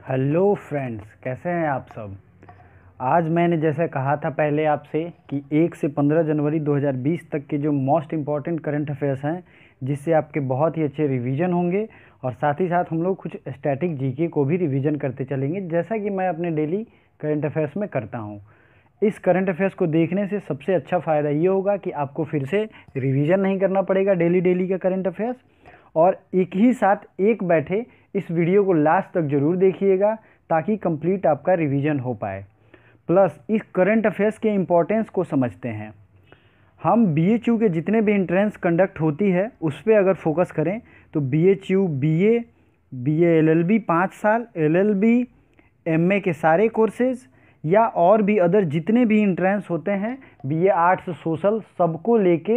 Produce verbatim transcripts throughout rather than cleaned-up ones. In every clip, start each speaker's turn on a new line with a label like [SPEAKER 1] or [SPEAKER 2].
[SPEAKER 1] Hello friends, कैसे हैं आप सब। आज मैंने जैसे कहा था पहले आपसे कि एक से पंद्रह जनवरी दो हज़ार बीस तक के जो मोस्ट इम्पॉर्टेंट करंट अफेयर्स हैं, जिससे आपके बहुत ही अच्छे रिवीजन होंगे और साथ ही साथ हम लोग कुछ स्टैटिक जीके को भी रिवीजन करते चलेंगे, जैसा कि मैं अपने डेली करंट अफेयर्स में करता हूँ। इस करंट अफेयर्स को देखने से सबसे अच्छा फ़ायदा ये होगा कि आपको फिर से रिवीजन नहीं करना पड़ेगा डेली डेली का करंट अफेयर्स, और एक ही साथ एक बैठे इस वीडियो को लास्ट तक ज़रूर देखिएगा ताकि कंप्लीट आपका रिवीजन हो पाए। प्लस इस करंट अफेयर्स के इम्पोर्टेंस को समझते हैं। हम बीएचयू के जितने भी एंट्रेंस कंडक्ट होती है उस पर अगर फोकस करें तो बीएचयू बीए, बीए एलएलबी पाँच साल, एलएलबी, एमए के सारे कोर्सेज या और भी अदर जितने भी एंट्रेंस होते हैं, बीए आर्ट्स, सोशल, सबको लेके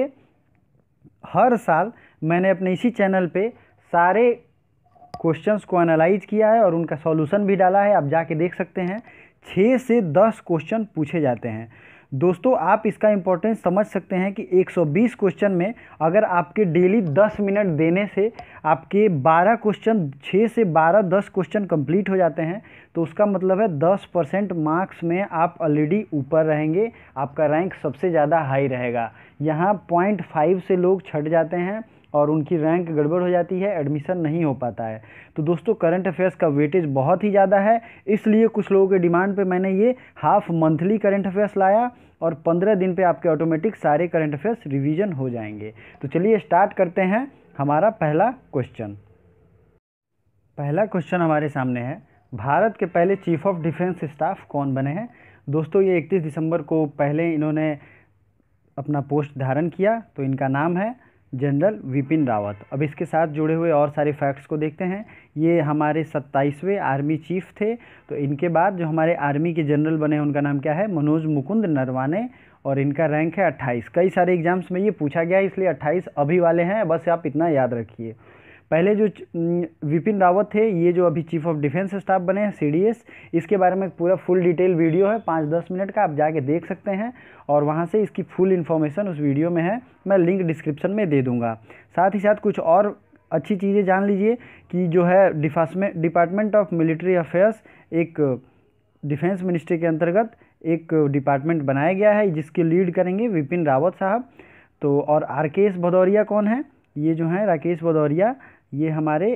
[SPEAKER 1] हर साल मैंने अपने इसी चैनल पे सारे क्वेश्चंस को एनालाइज किया है और उनका सॉल्यूशन भी डाला है। आप जाके देख सकते हैं। छः से दस क्वेश्चन पूछे जाते हैं। दोस्तों, आप इसका इम्पोर्टेंस समझ सकते हैं कि एक सौ बीस क्वेश्चन में अगर आपके डेली दस मिनट देने से आपके बारह क्वेश्चन, छः से बारह दस क्वेश्चन कंप्लीट हो जाते हैं, तो उसका मतलब है दस परसेंट मार्क्स में आप ऑलरेडी ऊपर रहेंगे। आपका रैंक सबसे ज़्यादा हाई रहेगा। यहाँ पॉइंट फाइव से लोग छट जाते हैं और उनकी रैंक गड़बड़ हो जाती है, एडमिशन नहीं हो पाता है। तो दोस्तों, करंट अफेयर्स का वेटेज बहुत ही ज़्यादा है, इसलिए कुछ लोगों के डिमांड पे मैंने ये हाफ मंथली करंट अफेयर्स लाया और पंद्रह दिन पे आपके ऑटोमेटिक सारे करंट अफेयर्स रिवीजन हो जाएंगे। तो चलिए स्टार्ट करते हैं हमारा पहला क्वेश्चन। पहला क्वेश्चन हमारे सामने है, भारत के पहले चीफ ऑफ डिफेंस स्टाफ कौन बने हैं। दोस्तों, ये इकतीस दिसंबर को पहले इन्होंने अपना पोस्ट धारण किया, तो इनका नाम है जनरल विपिन रावत। अब इसके साथ जुड़े हुए और सारे फैक्ट्स को देखते हैं। ये हमारे सत्ताईसवें आर्मी चीफ थे। तो इनके बाद जो हमारे आर्मी के जनरल बने उनका नाम क्या है, मनोज मुकुंद नरवाने, और इनका रैंक है अट्ठाईस। कई सारे एग्जाम्स में ये पूछा गया है, इसलिए अट्ठाईस अभी वाले हैं, बस आप इतना याद रखिए। पहले जो विपिन रावत थे, ये जो अभी चीफ ऑफ डिफेंस स्टाफ बने हैं सीडीएस, इसके बारे में पूरा फुल डिटेल वीडियो है पाँच दस मिनट का, आप जाके देख सकते हैं और वहाँ से इसकी फुल इन्फॉर्मेशन उस वीडियो में है। मैं लिंक डिस्क्रिप्शन में दे दूँगा। साथ ही साथ कुछ और अच्छी चीज़ें जान लीजिए कि जो है डिफासमेंट डिपार्टमेंट ऑफ मिलिट्री अफेयर्स, एक डिफेंस मिनिस्ट्री के अंतर्गत एक डिपार्टमेंट बनाया गया है, जिसके लीड करेंगे विपिन रावत साहब। तो और राकेश भदौरिया कौन है, ये जो हैं राकेश भदौरिया, ये हमारे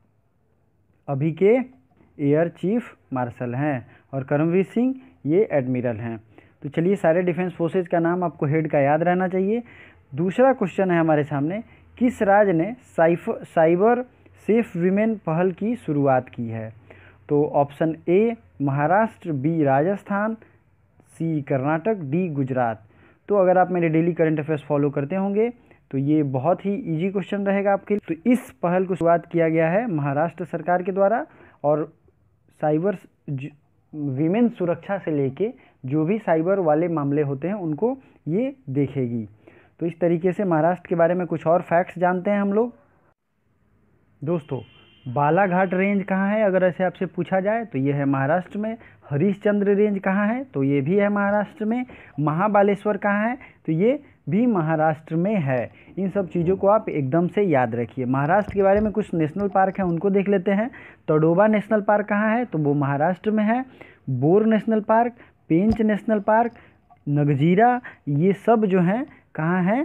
[SPEAKER 1] अभी के एयर चीफ मार्शल हैं, और करमवीर सिंह ये एडमिरल हैं। तो चलिए, सारे डिफेंस फोर्सेज का नाम आपको हेड का याद रहना चाहिए। दूसरा क्वेश्चन है हमारे सामने, किस राज्य ने साइफर साइबर सेफ विमेन पहल की शुरुआत की है। तो option A Maharashtra, B Rajasthan, C Karnataka, D Gujarat. तो अगर आप मेरे डेली करंट अफेयर्स फॉलो करते होंगे तो ये बहुत ही इजी क्वेश्चन रहेगा आपके लिए। तो इस पहल को शुरुआत किया गया है महाराष्ट्र सरकार के द्वारा, और साइबर विमेन सुरक्षा से लेके जो भी साइबर वाले मामले होते हैं उनको ये देखेगी। तो इस तरीके से महाराष्ट्र के बारे में कुछ और फैक्ट्स जानते हैं हम लोग। दोस्तों, बालाघाट रेंज कहाँ है अगर ऐसे आपसे पूछा जाए तो ये है महाराष्ट्र में। हरिश्चंद्र रेंज कहाँ है, तो ये भी है महाराष्ट्र में। महाबालेश्वर कहाँ है, तो ये भी महाराष्ट्र में है। इन सब चीज़ों को आप एकदम से याद रखिए। महाराष्ट्र के बारे में कुछ नेशनल पार्क हैं, उनको देख लेते हैं। तडोबा नेशनल पार्क कहाँ है, तो वो महाराष्ट्र में है। Bor national park, Pench national park, Nagzira, ये सब जो हैं कहाँ हैं,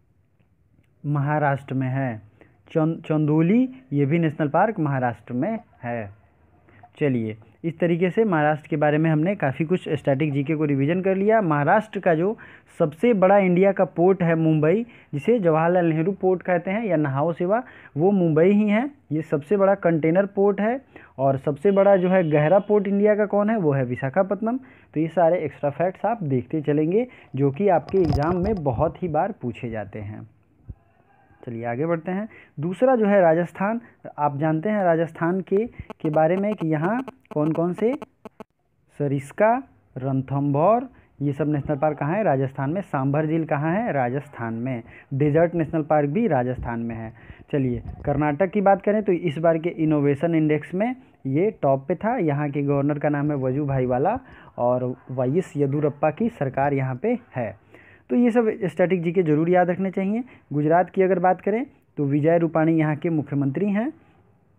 [SPEAKER 1] महाराष्ट्र में है। चंदोली, ये भी नेशनल पार्क महाराष्ट्र में है। चलिए, इस तरीके से महाराष्ट्र के बारे में हमने काफ़ी कुछ स्टैटिक जीके को रिवीजन कर लिया। महाराष्ट्र का जो सबसे बड़ा इंडिया का पोर्ट है मुंबई, जिसे जवाहरलाल नेहरू पोर्ट कहते हैं या नहाओ सेवा, वो मुंबई ही है। ये सबसे बड़ा कंटेनर पोर्ट है। और सबसे बड़ा जो है गहरा पोर्ट इंडिया का कौन है, वो है विशाखापत्तनम। तो ये सारे एक्स्ट्रा फैक्ट्स आप देखते चलेंगे जो कि आपके एग्ज़ाम में बहुत ही बार पूछे जाते हैं। चलिए आगे बढ़ते हैं। दूसरा जो है राजस्थान। आप जानते हैं राजस्थान के के बारे में कि यहाँ कौन कौन से सरिस्का, रणथंभौर, ये सब नेशनल पार्क कहाँ है, राजस्थान में। सांभर झील कहाँ है, राजस्थान में। डेजर्ट नेशनल पार्क भी राजस्थान में है। चलिए, कर्नाटक की बात करें तो इस बार के इनोवेशन इंडेक्स में ये टॉप पे था। यहाँ के गवर्नर का नाम है वजुभाई वाला, और वाई एस येदुरप्पा की सरकार यहाँ पे है। तो ये सब स्टैटिक जीके जरूर याद रखने चाहिए। गुजरात की अगर बात करें तो विजय रूपाणी यहाँ के मुख्यमंत्री हैं।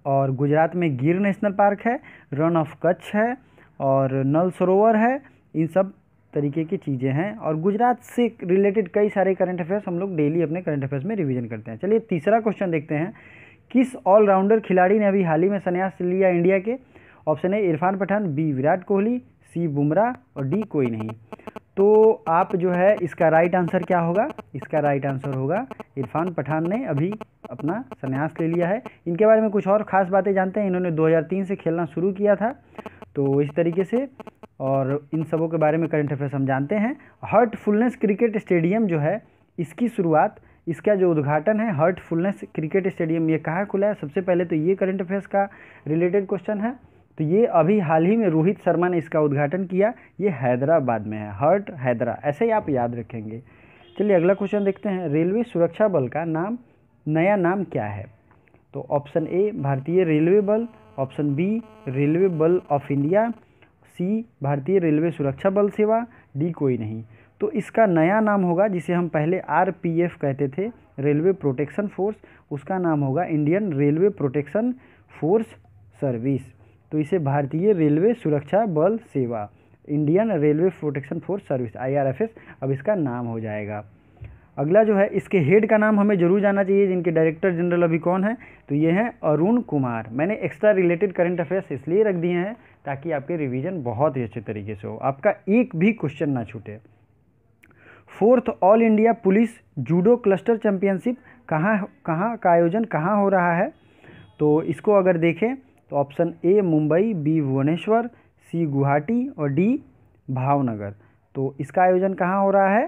[SPEAKER 1] और गुजरात में गिर नेशनल पार्क है, रन ऑफ कच्छ है और नल सरोवर है। इन सब तरीके की चीज़ें हैं और गुजरात से रिलेटेड कई सारे करंट अफेयर्स हम लोग डेली अपने करंट अफेयर्स में रिवीजन करते हैं। चलिए तीसरा क्वेश्चन देखते हैं। किस ऑलराउंडर खिलाड़ी ने अभी हाल ही में संन्यास लिया इंडिया के? Option A Irfan Pathan, B Virat Kohli, C Bumrah और डी कोई नहीं। तो आप जो है इसका राइट आंसर क्या होगा? इसका राइट आंसर होगा इरफान पठान ने अभी अपना संन्यास ले लिया है। इनके बारे में कुछ और ख़ास बातें जानते हैं। इन्होंने दो हज़ार तीन से खेलना शुरू किया था, तो इस तरीके से, और इन सबों के बारे में करंट अफेयर्स हम जानते हैं। हार्टफुलनेस क्रिकेट स्टेडियम जो है, इसकी शुरुआत, इसका जो उद्घाटन है हार्टफुलनेस क्रिकेट स्टेडियम, ये कहाँ खुला है? सबसे पहले तो ये करंट अफेयर्स का रिलेटेड क्वेश्चन है। तो ये अभी हाल ही में रोहित शर्मा ने इसका उद्घाटन किया। ये हैदराबाद में है, हर्ट हैदरा, ऐसे ही आप याद रखेंगे। चलिए अगला क्वेश्चन देखते हैं। रेलवे सुरक्षा बल का नाम, नया नाम क्या है? तो ऑप्शन ए भारतीय रेलवे बल, ऑप्शन बी रेलवे बल ऑफ इंडिया, सी भारतीय रेलवे सुरक्षा बल सेवा, डी कोई नहीं। तो इसका नया नाम होगा, जिसे हम पहले आर पी एफ कहते थे, रेलवे प्रोटेक्शन फोर्स, उसका नाम होगा Indian railway protection force service. तो इसे भारतीय रेलवे सुरक्षा बल सेवा, Indian railway protection force service, I R F S अब इसका नाम हो जाएगा। अगला जो है, इसके हेड का नाम हमें जरूर जानना चाहिए, जिनके डायरेक्टर जनरल अभी कौन है? तो ये हैं अरुण कुमार। मैंने एक्स्ट्रा रिलेटेड करंट अफेयर्स इसलिए रख दिए हैं ताकि आपके रिवीजन बहुत ही अच्छे तरीके से हो, आपका एक भी क्वेश्चन ना छूटे। Fourth all India police judo cluster championship कहाँ कहाँ का आयोजन कहाँ हो रहा है? तो इसको अगर देखें तो option A Mumbai, B Bhubaneswar, C Guwahati और डी भावनगर। तो इसका आयोजन कहाँ हो रहा है?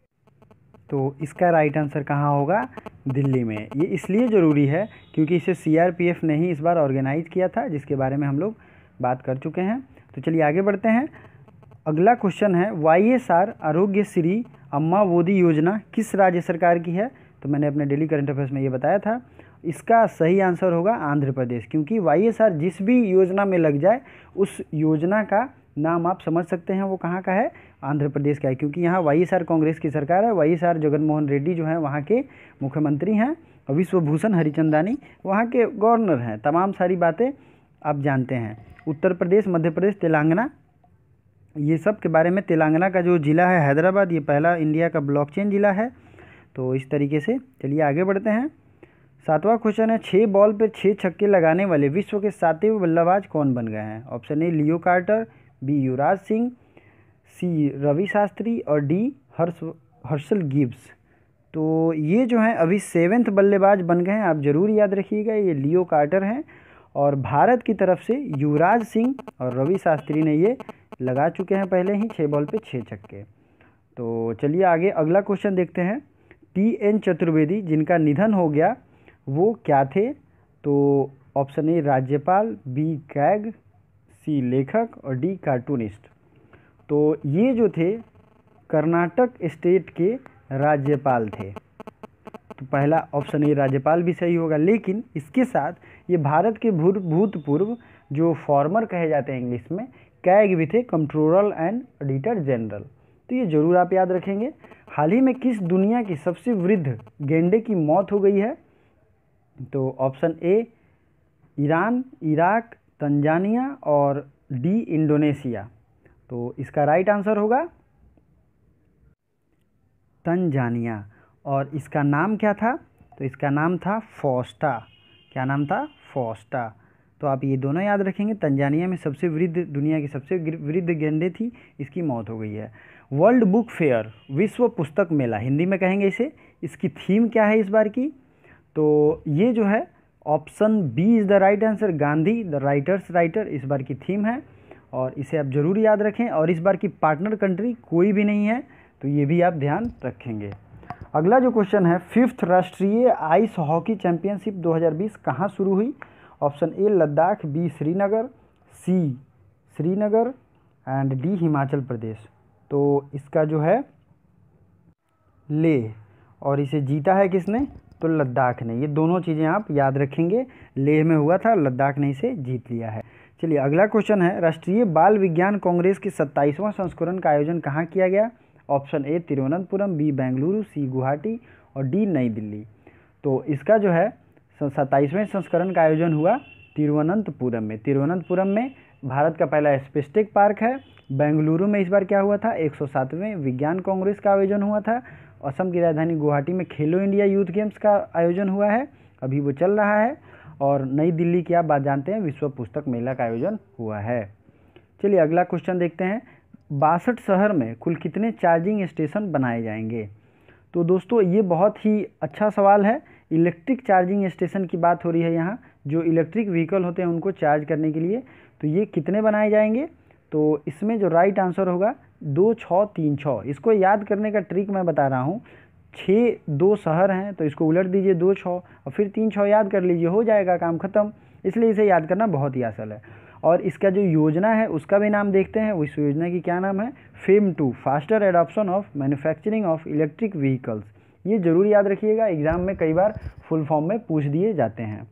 [SPEAKER 1] तो इसका राइट आंसर कहाँ होगा? दिल्ली में। ये इसलिए ज़रूरी है क्योंकि इसे सी आर पी एफ ने ही इस बार ऑर्गेनाइज किया था, जिसके बारे में हम लोग बात कर चुके हैं। तो चलिए आगे बढ़ते हैं। अगला क्वेश्चन है, वाई एस आर आरोग्य श्री अम्मा मोदी योजना किस राज्य सरकार की है? तो मैंने अपने डेली करंट अफेयर्स में ये बताया था। इसका सही आंसर होगा आंध्र प्रदेश, क्योंकि वाई एस आर जिस भी योजना में लग जाए उस योजना का नाम आप समझ सकते हैं वो कहाँ का है, आंध्र प्रदेश का है, क्योंकि यहाँ वाई एस आर कांग्रेस की सरकार है। Y S R Jaganmohan Reddy जो है वहाँ के मुख्यमंत्री हैं और विश्वभूषण हरिचंदानी वहाँ के गवर्नर हैं। तमाम सारी बातें आप जानते हैं। उत्तर प्रदेश, मध्य प्रदेश, तेलंगाना, ये सब के बारे में। तेलंगाना का जो ज़िला है हैदराबाद, ये पहला इंडिया का ब्लॉकचेन ज़िला है। तो इस तरीके से चलिए आगे बढ़ते हैं। सातवां क्वेश्चन है, छः बॉल पर छः छक्के लगाने वाले विश्व के सातवें बल्लेबाज कौन बन गए हैं? Option A Leo Carter, B Yuvraj Singh, C Ravi Shastri और डी हर्ष हर्षल गिब्स। तो ये जो हैं अभी सेवेंथ बल्लेबाज बन गए हैं, आप ज़रूर याद रखिएगा। ये लियो कार्टर हैं और भारत की तरफ से युवराज सिंह और रवि शास्त्री ने ये लगा चुके हैं पहले ही छः बॉल पे छः छक्के। तो चलिए आगे अगला क्वेश्चन देखते हैं। टी एन चतुर्वेदी जिनका निधन हो गया वो क्या थे? तो ऑप्शन ए राज्यपाल, बी कैग, सी लेखक और डी कार्टूनिस्ट। तो ये जो थे कर्नाटक स्टेट के राज्यपाल थे। तो पहला ऑप्शन ए राज्यपाल भी सही होगा, लेकिन इसके साथ ये भारत के भूत भूतपूर्व जो फॉर्मर कहे जाते हैं इंग्लिश में, कैग भी थे, कंट्रोलर एंड ऑडिटर जनरल। तो ये जरूर आप याद रखेंगे। हाल ही में किस दुनिया की सबसे वृद्ध गेंडे की मौत हो गई है? तो option A Iran, Iraq, Tanzania और डी इंडोनेशिया। तो इसका राइट आंसर होगा तंजानिया। और इसका नाम क्या था? तो इसका नाम था फोस्टा। क्या नाम था? फोस्टा। तो आप ये दोनों याद रखेंगे। तंजानिया में सबसे वृद्ध, दुनिया की सबसे वृद्ध गेंडे थी, इसकी मौत हो गई है। वर्ल्ड बुक फेयर, विश्व पुस्तक मेला हिंदी में कहेंगे इसे, इसकी थीम क्या है इस बार की? तो ये जो है option B is the right answer, Gandhi the writers writer इस बार की थीम है और इसे आप ज़रूर याद रखें। और इस बार की पार्टनर कंट्री कोई भी नहीं है, तो ये भी आप ध्यान रखेंगे। अगला जो क्वेश्चन है, फिफ्थ राष्ट्रीय आइस हॉकी चैंपियनशिप दो हज़ार बीस कहाँ शुरू हुई? Option A Ladakh, B Srinagar, C Srinagar and D Himachal Pradesh. तो इसका जो है लेह, और इसे जीता है किसने? तो लद्दाख ने। ये दोनों चीज़ें आप याद रखेंगे। लेह में हुआ था, लद्दाख ने इसे जीत लिया है। चलिए अगला क्वेश्चन है, राष्ट्रीय बाल विज्ञान कांग्रेस के सत्ताईसवां संस्करण का आयोजन कहाँ किया गया? Option A Thiruvananthapuram, B Bengaluru, C Guwahati और डी नई दिल्ली। तो इसका जो है सत्ताईसवें संस्करण का आयोजन हुआ तिरुवनंतपुरम में। तिरुवनंतपुरम में भारत का पहला स्पेस पार्क है। बेंगलुरु में इस बार क्या हुआ था, एक सौ सातवें विज्ञान कांग्रेस का आयोजन हुआ था। असम की राजधानी गुवाहाटी में खेलो इंडिया यूथ गेम्स का आयोजन हुआ है, अभी वो चल रहा है। और नई दिल्ली की आप बात जानते हैं, विश्व पुस्तक मेला का आयोजन हुआ है। चलिए अगला क्वेश्चन देखते हैं, बासठ शहर में कुल कितने चार्जिंग स्टेशन बनाए जाएंगे। तो दोस्तों ये बहुत ही अच्छा सवाल है। इलेक्ट्रिक चार्जिंग स्टेशन की बात हो रही है यहाँ, जो इलेक्ट्रिक व्हीकल होते हैं उनको चार्ज करने के लिए। तो ये कितने बनाए जाएंगे, तो इसमें जो राइट आंसर होगा दो छः तीन छः। इसको याद करने का ट्रिक मैं बता रहा हूँ, छः दो शहर हैं तो इसको उलट दीजिए दो छः और फिर तीन छः याद कर लीजिए, हो जाएगा काम खत्म। इसलिए इसे याद करना बहुत ही आसान है। और इसका जो योजना है उसका भी नाम देखते हैं, उस योजना की क्या नाम है, FAME two, faster adoption of manufacturing of electric vehicles. ये जरूर याद रखिएगा, एग्जाम में कई बार फुल फॉर्म में पूछ दिए जाते हैं।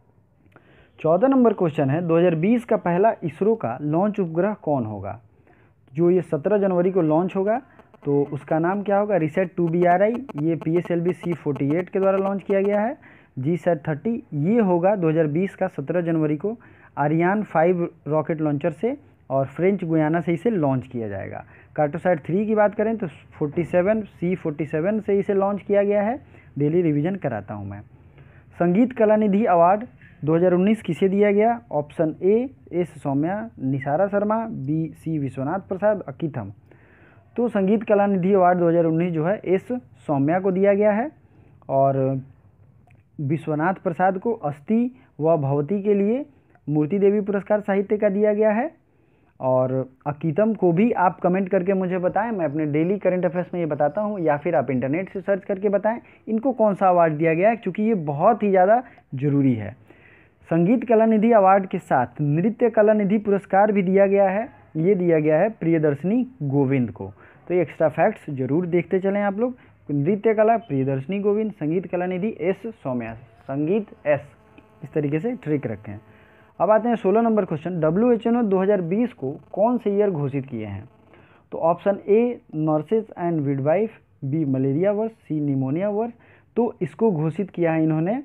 [SPEAKER 1] चौदह नंबर क्वेश्चन है, दो हज़ार बीस का पहला इसरो का लॉन्च उपग्रह कौन होगा। जो ये सत्रह जनवरी को लॉन्च होगा तो उसका नाम क्या होगा, RISAT two B R I. ये P S L V C forty eight के द्वारा लॉन्च किया गया है। जी सैट थर्टी ये होगा दो हज़ार बीस का सत्रह जनवरी को आरियान फाइव रॉकेट लॉन्चर से और फ्रेंच गुयाना से इसे लॉन्च किया जाएगा। कार्टोसैट थ्री की बात करें तो forty seven C forty seven से इसे लॉन्च किया गया है। डेली रिवीजन कराता हूँ मैं। संगीत कला निधि अवार्ड दो हज़ार उन्नीस किसे दिया गया, option A S Soumya, Nisara Sharma, B C Vishwanath Prasad, Akkitham. तो संगीत कला निधि अवार्ड दो हज़ार उन्नीस जो है एस सौम्या को दिया गया है और विश्वनाथ प्रसाद को अस्थि व भवती के लिए मूर्ति देवी पुरस्कार साहित्य का दिया गया है। और अकीतम को भी आप कमेंट करके मुझे बताएं, मैं अपने डेली करंट अफेयर्स में ये बताता हूँ, या फिर आप इंटरनेट से सर्च करके बताएं इनको कौन सा अवार्ड दिया गया है, क्योंकि ये बहुत ही ज़्यादा जरूरी है। संगीत कला निधि अवार्ड के साथ नृत्य कला निधि पुरस्कार भी दिया गया है, ये दिया गया है प्रियदर्शनी गोविंद को। तो ये एक्स्ट्रा फैक्ट्स जरूर देखते चलें आप लोग। नृत्य कला प्रियदर्शनी गोविंद, संगीत कला निधि एस सौम्या, संगीत एस, इस तरीके से ट्रिक रखें। अब आते हैं सोलह number question, W H O ने दो हज़ार बीस को कौन से ईयर घोषित किए हैं। तो option A nurses and midwife, B malaria वर्ष, सी निमोनिया वर्ष। तो इसको घोषित किया है इन्होंने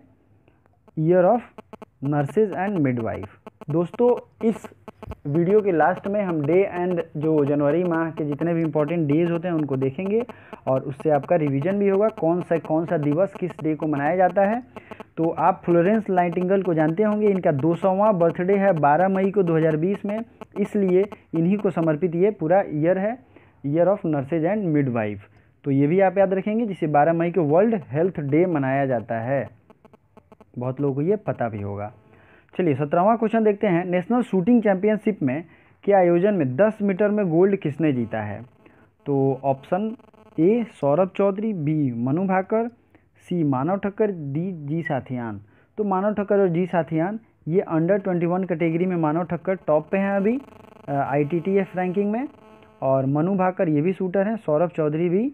[SPEAKER 1] year of nurses and midwife. दोस्तों इस वीडियो के लास्ट में हम डे एंड जो जनवरी माह के जितने भी इंपॉर्टेंट डेज होते हैं उनको देखेंगे और उससे आपका रिवीजन भी होगा, कौन सा कौन सा दिवस किस डे को मनाया जाता है। तो आप फ्लोरेंस नाइटिंगेल को जानते होंगे, इनका दो सौवां बर्थडे है बारह मई को दो हज़ार बीस में, इसलिए इन्हीं को समर्पित ये पूरा ईयर है, year of nurses and midwife. तो ये भी आप याद रखेंगे, जिसे बारह मई को वर्ल्ड हेल्थ डे मनाया जाता है, बहुत लोगों को ये पता भी होगा। चलिए सत्रहवां क्वेश्चन देखते हैं, नेशनल शूटिंग चैंपियनशिप में के आयोजन में दस मीटर में गोल्ड किसने जीता है। तो option A Saurabh Chaudhary, B Manu Bhaker, C Manav Thakkar, D G Sathiyan. तो मानव ठक्कर और जी साथियान ये अंडर इक्कीस कैटेगरी में मानव ठक्कर टॉप पे हैं अभी I T T F ranking में, और मनु भाकर ये भी शूटर हैं, सौरभ चौधरी भी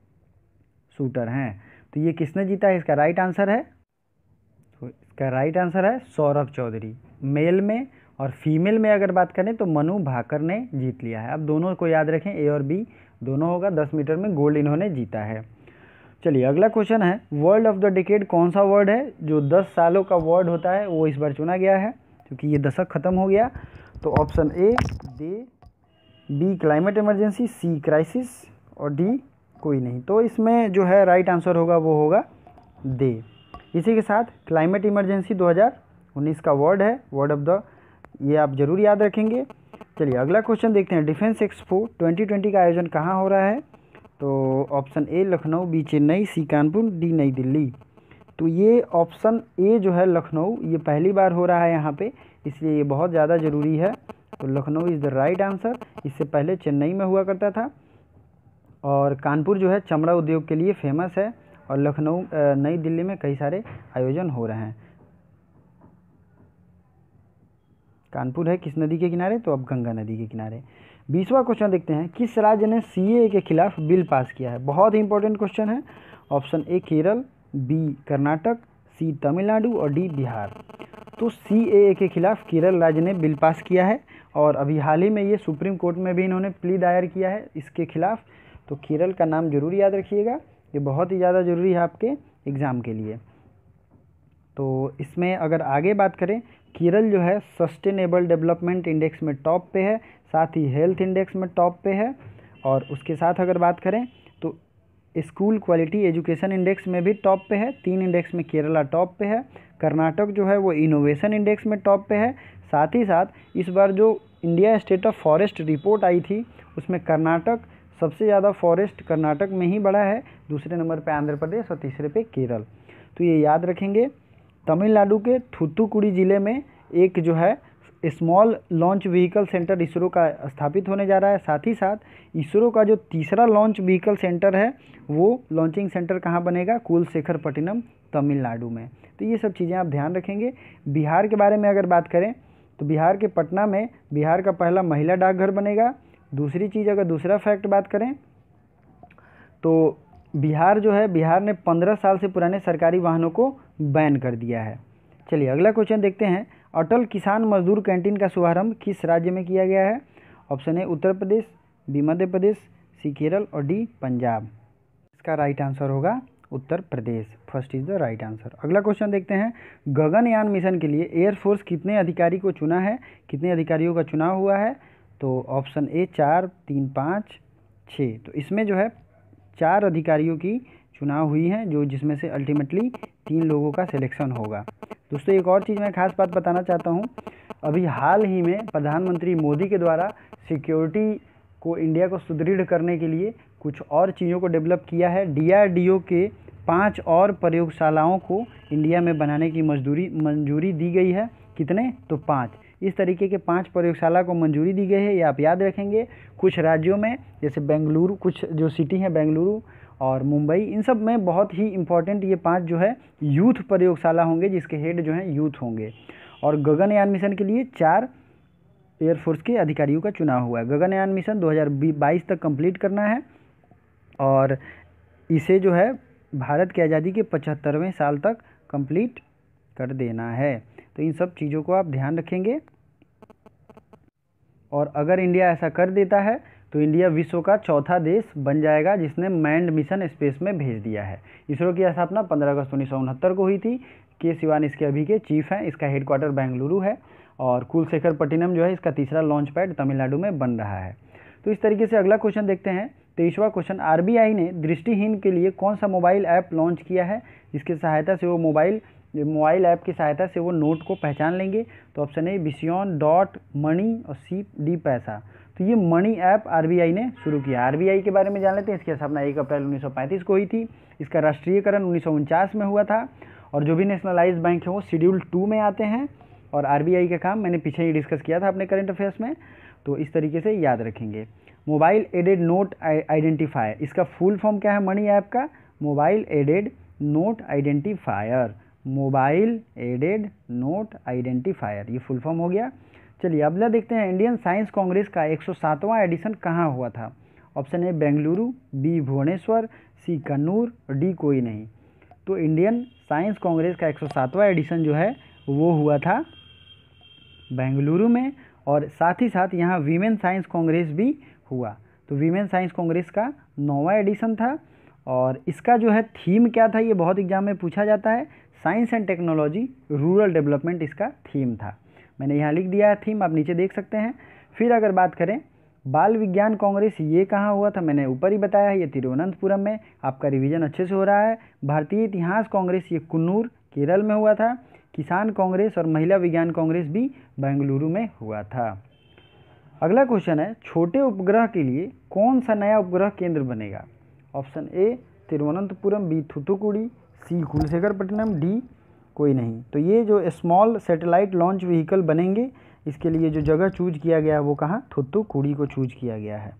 [SPEAKER 1] शूटर हैं। तो ये किसने जीता है, इसका राइट आंसर है, तो इसका राइट आंसर है सौरभ चौधरी। मेल में और फीमेल में अगर बात करें तो मनु भाकर ने जीत लिया है। अब दोनों को याद रखें, ए और बी दोनों होगा, दस मीटर में गोल्ड इन्होंने जीता है। चलिए अगला क्वेश्चन है, वर्ड ऑफ द डिकेड कौन सा वर्ड है। जो दस सालों का वर्ड होता है वो इस बार चुना गया है, क्योंकि ये दशक खत्म हो गया। तो option A day, B climate emergency, C crisis और डी कोई नहीं। तो इसमें जो है राइट आंसर होगा वो होगा डे। इसी के साथ क्लाइमेट इमरजेंसी दो हज़ार उन्नीस का वर्ड है, वर्ड ऑफ द, ये आप जरूर याद रखेंगे। चलिए अगला क्वेश्चन देखते हैं, डिफेंस एक्सपो ट्वेंटी ट्वेंटी का आयोजन कहाँ हो रहा है। तो option A Lucknow, B Chennai, C Kanpur, D Nai Delhi. तो ये ऑप्शन ए जो है लखनऊ, ये पहली बार हो रहा है यहाँ पे, इसलिए ये बहुत ज़्यादा ज़रूरी है। तो Lucknow is the right answer. इससे पहले चेन्नई में हुआ करता था, और कानपुर जो है चमड़ा उद्योग के लिए फेमस है, और लखनऊ नई दिल्ली में कई सारे आयोजन हो रहे हैं। कानपुर है किस नदी के किनारे, तो अब गंगा नदी के किनारे। बीसवां क्वेश्चन देखते हैं, किस राज्य ने सी ए ए के खिलाफ बिल पास किया है। बहुत ही इंपॉर्टेंट क्वेश्चन है। Option A Kerala, B Karnataka, C Tamil Nadu और डी बिहार। तो सी ए ए के खिलाफ केरल राज्य ने बिल पास किया है, और अभी हाल ही में ये सुप्रीम कोर्ट में भी इन्होंने प्ली दायर किया है इसके खिलाफ। तो केरल का नाम जरूर याद रखिएगा, ये बहुत ही ज़्यादा ज़रूरी है आपके एग्ज़ाम के लिए। तो इसमें अगर आगे बात करें केरल जो है सस्टेनेबल डेवलपमेंट इंडेक्स में टॉप पे है, साथ ही हेल्थ इंडेक्स में टॉप पे है, और उसके साथ अगर बात करें तो स्कूल क्वालिटी एजुकेशन इंडेक्स में भी टॉप पे है। तीन इंडेक्स में केरला टॉप पे है। कर्नाटक जो है वो इनोवेशन इंडेक्स में टॉप पे है। साथ ही साथ इस बार जो India state of forest report आई थी उसमें कर्नाटक सबसे ज़्यादा फॉरेस्ट कर्नाटक में ही बढ़ा है, दूसरे नंबर पे आंध्र प्रदेश और तीसरे पे केरल। तो ये याद रखेंगे। तमिलनाडु के थूथुकुडी ज़िले में एक जो है small launch vehicle centre ISRO का स्थापित होने जा रहा है। साथ ही साथ इसरो का जो तीसरा लॉन्च व्हीकल सेंटर है वो लॉन्चिंग सेंटर कहाँ बनेगा, कुलशेखरपट्टनम तमिलनाडु में। तो ये सब चीज़ें आप ध्यान रखेंगे। बिहार के बारे में अगर बात करें तो बिहार के पटना में बिहार का पहला महिला डाकघर बनेगा। दूसरी चीज़, अगर दूसरा फैक्ट बात करें तो बिहार जो है बिहार ने पंद्रह साल से पुराने सरकारी वाहनों को बैन कर दिया है। चलिए अगला क्वेश्चन देखते हैं। अटल किसान मजदूर कैंटीन का शुभारंभ किस राज्य में किया गया है? Option A Uttar Pradesh, B Madhya Pradesh, C Kerala और डी पंजाब। इसका राइट आंसर होगा Uttar Pradesh. First is the right answer. अगला क्वेश्चन देखते हैं। गगनयान मिशन के लिए एयरफोर्स कितने अधिकारी को चुना है, कितने अधिकारियों का चुनाव हुआ है? तो ऑप्शन ए चार, तीन, पाँच, छः। तो इसमें जो है चार अधिकारियों की चुनाव हुई है, जो जिसमें से अल्टीमेटली तीन लोगों का सिलेक्शन होगा। दोस्तों एक और चीज़ मैं खास बात बताना चाहता हूँ। अभी हाल ही में प्रधानमंत्री मोदी के द्वारा सिक्योरिटी को इंडिया को सुदृढ़ करने के लिए कुछ और चीज़ों को डेवलप किया है। डी आर डी ओ के पांच और प्रयोगशालाओं को इंडिया में बनाने की मजदूरी मंजूरी दी गई है। कितने? तो पाँच। इस तरीके के पांच प्रयोगशाला को मंजूरी दी गई है, ये आप याद रखेंगे। कुछ राज्यों में जैसे बेंगलुरु, कुछ जो सिटी हैं बेंगलुरु और मुंबई, इन सब में बहुत ही इंपॉर्टेंट ये पांच जो है यूथ प्रयोगशाला होंगे, जिसके हेड जो हैं यूथ होंगे। और गगनयान मिशन के लिए चार एयरफोर्स के अधिकारियों का चुनाव हुआ है। गगनयान मिशन दो हज़ार बाईस तक कंप्लीट करना है और इसे जो है भारत की आज़ादी के पचहत्तरवें साल तक कंप्लीट कर देना है। तो इन सब चीज़ों को आप ध्यान रखेंगे। और अगर इंडिया ऐसा कर देता है तो इंडिया विश्व का चौथा देश बन जाएगा जिसने मैन्ड मिशन स्पेस में भेज दिया है। इसरो की स्थापना पंद्रह अगस्त उन्नीस सौ उनहत्तर को हुई थी। के सिवान इसके अभी के चीफ हैं। इसका हेडक्वार्टर बेंगलुरु है और कुलशेखरपट्टनम जो है इसका तीसरा लॉन्च पैड तमिलनाडु में बन रहा है। तो इस तरीके से अगला क्वेश्चन देखते हैं। तेईसवां क्वेश्चन, आरबीआई ने दृष्टिहीन के लिए कौन सा मोबाइल ऐप लॉन्च किया है जिसकी सहायता से वो मोबाइल मोबाइल ऐप की सहायता से वो नोट को पहचान लेंगे? तो ऑप्शन ए विसियन डॉट मनी और सी डी पैसा। तो ये मनी ऐप आरबीआई ने शुरू किया। आरबीआई के बारे में जान लेते हैं। इसकी स्थापना एक अप्रैल उन्नीस सौ पैंतीस को हुई थी। इसका राष्ट्रीयकरण उन्नीस सौ उनचास में हुआ था और जो भी नेशनलाइज बैंक है वो शेड्यूल टू में आते हैं। और आरबीआई का काम मैंने पीछे ही डिस्कस किया था अपने करंट अफेयर्स में, तो इस तरीके से याद रखेंगे। मोबाइल एडेड नोट आइडेंटिफायर, इसका फुल फॉर्म क्या है मनी ऐप का? Mobile aided note identifier. Mobile aided note identifier, ये फुल फॉर्म हो गया। चलिए अगला देखते हैं। इंडियन साइंस कांग्रेस का एक सौ सातवां एडिशन कहाँ हुआ था? Option A Bengaluru, B Bhubaneswar, C Kannur और डी कोई नहीं। तो इंडियन साइंस कांग्रेस का एक सौ सातवां एडिशन जो है वो हुआ था बेंगलुरु में, और साथ ही साथ यहाँ वीमेन साइंस कांग्रेस भी हुआ। तो वीमेन साइंस कांग्रेस का नौवां एडिशन था और इसका जो है थीम क्या था, ये बहुत एग्जाम में पूछा जाता है। Science and technology rural development इसका थीम था। मैंने यहाँ लिख दिया है थीम, आप नीचे देख सकते हैं। फिर अगर बात करें बाल विज्ञान कांग्रेस, ये कहाँ हुआ था? मैंने ऊपर ही बताया है, ये तिरुवनंतपुरम में। आपका रिवीजन अच्छे से हो रहा है। भारतीय इतिहास कांग्रेस ये कुन्नूर केरल में हुआ था। किसान कांग्रेस और महिला विज्ञान कांग्रेस भी बेंगलुरु में हुआ था। अगला क्वेश्चन है, छोटे उपग्रह के लिए कौन सा नया उपग्रह केंद्र बनेगा? Option A Thiruvananthapuram, B Thoothukudi, C Kulasekarapattinam, D कोई नहीं। तो ये जो स्मॉल सैटेलाइट लॉन्च व्हीकल बनेंगे, इसके लिए जो जगह चूज किया गया है वो कहाँ? थूथुकुडी को चूज किया गया है।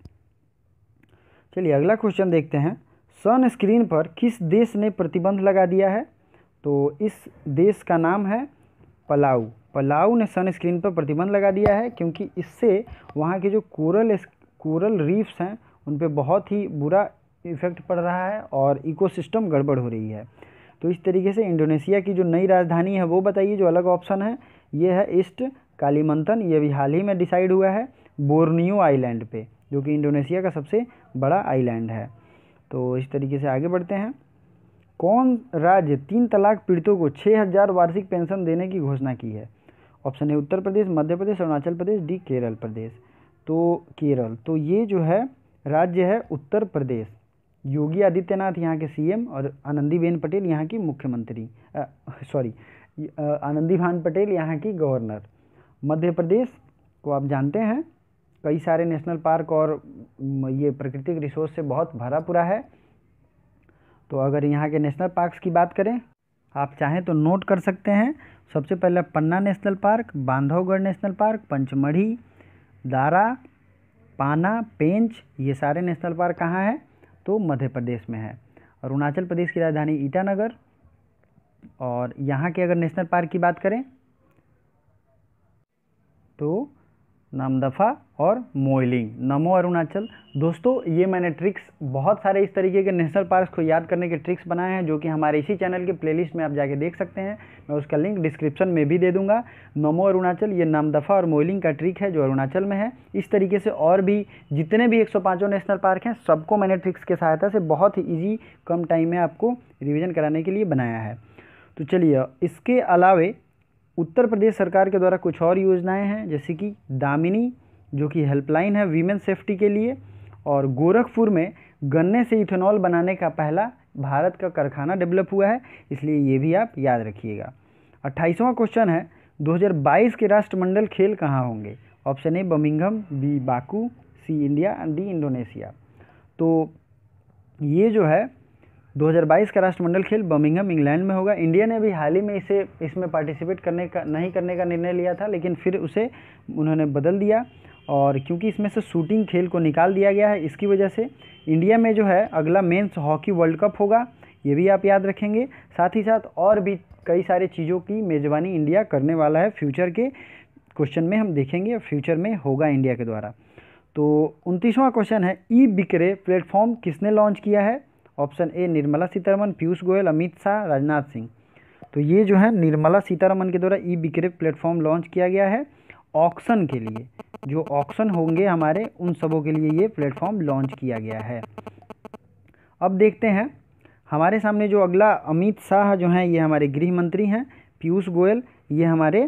[SPEAKER 1] चलिए अगला क्वेश्चन देखते हैं। सन स्क्रीन पर किस देश ने प्रतिबंध लगा दिया है? तो इस देश का नाम है पलाऊ। पलाऊ ने सन स्क्रीन पर प्रतिबंध लगा दिया है क्योंकि इससे वहाँ के जो कोरल कोरल रीफ्स हैं उन पे बहुत ही बुरा इफेक्ट पड़ रहा है और इकोसिस्टम गड़बड़ हो रही है। तो इस तरीके से इंडोनेशिया की जो नई राजधानी है वो बताइए, जो अलग ऑप्शन है ये है ईस्ट कालीमंतन। ये भी हाल ही में डिसाइड हुआ है बोर्नियो आइलैंड पे, जो कि इंडोनेशिया का सबसे बड़ा आइलैंड है। तो इस तरीके से आगे बढ़ते हैं। कौन राज्य तीन तलाक पीड़ितों को छः हज़ार वार्षिक पेंशन देने की घोषणा की है? Option A Uttar Pradesh, Madhya Pradesh, Arunachal Pradesh, D Kerala Pradesh. तो केरल, तो ये जो है राज्य है उत्तर प्रदेश। योगी आदित्यनाथ यहाँ के सीएम और आनंदीबेन पटेल यहाँ की मुख्यमंत्री, सॉरी आनंदीबेन पटेल यहाँ की गवर्नर। मध्य प्रदेश को आप जानते हैं कई सारे नेशनल पार्क और ये प्राकृतिक रिसोर्स से बहुत भरा पूरा है। तो अगर यहाँ के नेशनल पार्क्स की बात करें, आप चाहें तो नोट कर सकते हैं। सबसे पहले Panna national park, Bandhavgarh national park, Pachmarhi, Dara, Pana, Pench, ये सारे नेशनल पार्क कहाँ हैं? तो मध्य प्रदेश में है। अरुणाचल प्रदेश की राजधानी ईटानगर। और यहाँ के अगर नेशनल पार्क की बात करें तो नामदफा और मोइलिंग। नमो अरुणाचल। दोस्तों, ये मैंने ट्रिक्स, बहुत सारे इस तरीके के नेशनल पार्क्स को याद करने के ट्रिक्स बनाए हैं जो कि हमारे इसी चैनल के प्लेलिस्ट में आप जाके देख सकते हैं। मैं उसका लिंक डिस्क्रिप्शन में भी दे दूंगा। नमो अरुणाचल, ये नामदफा और मोइलिंग का ट्रिक है जो अरुणाचल में है। इस तरीके से और भी जितने भी एक सौ पाँचों नेशनल पार्क हैं सबको मैंने ट्रिक्स के सहायता से बहुत ही ईजी कम टाइम में आपको रिविज़न कराने के लिए बनाया है। तो चलिए, इसके अलावे उत्तर प्रदेश सरकार के द्वारा कुछ और योजनाएं हैं, जैसे कि दामिनी जो कि हेल्पलाइन है वीमेन सेफ्टी के लिए, और गोरखपुर में गन्ने से इथेनॉल बनाने का पहला भारत का कारखाना डेवलप हुआ है, इसलिए ये भी आप याद रखिएगा। अट्ठाईसवां क्वेश्चन है, दो हज़ार बाईस के राष्ट्रमंडल खेल कहाँ होंगे? Option A Birmingham, B Baku, C India, D Indonesia. तो ये जो है दो हज़ार बाईस का राष्ट्रमंडल खेल बर्मिंघम इंग्लैंड में होगा। इंडिया ने अभी हाल ही में इसे इसमें पार्टिसिपेट करने का नहीं करने का निर्णय लिया था, लेकिन फिर उसे उन्होंने बदल दिया, और क्योंकि इसमें से शूटिंग खेल को निकाल दिया गया है, इसकी वजह से इंडिया में जो है अगला मेंस हॉकी वर्ल्ड कप होगा, ये भी आप याद रखेंगे। साथ ही साथ और भी कई सारे चीज़ों की मेज़बानी इंडिया करने वाला है। फ्यूचर के क्वेश्चन में हम देखेंगे, फ्यूचर में होगा इंडिया के द्वारा। तो उनतीसवां क्वेश्चन है, ई बिक्रे प्लेटफॉर्म किसने लॉन्च किया है? Option A Nirmala Sitharaman, Piyush Goyal, Amit Shah, Rajnath Singh. तो ये जो है निर्मला सीतारमन के द्वारा ई बिक्रे प्लेटफॉर्म लॉन्च किया गया है ऑक्शन के लिए। जो ऑक्शन होंगे हमारे, उन सबों के लिए ये प्लेटफॉर्म लॉन्च किया गया है। अब देखते हैं हमारे सामने जो अगला, अमित शाह जो हैं ये हमारे गृह मंत्री हैं, पीयूष गोयल ये हमारे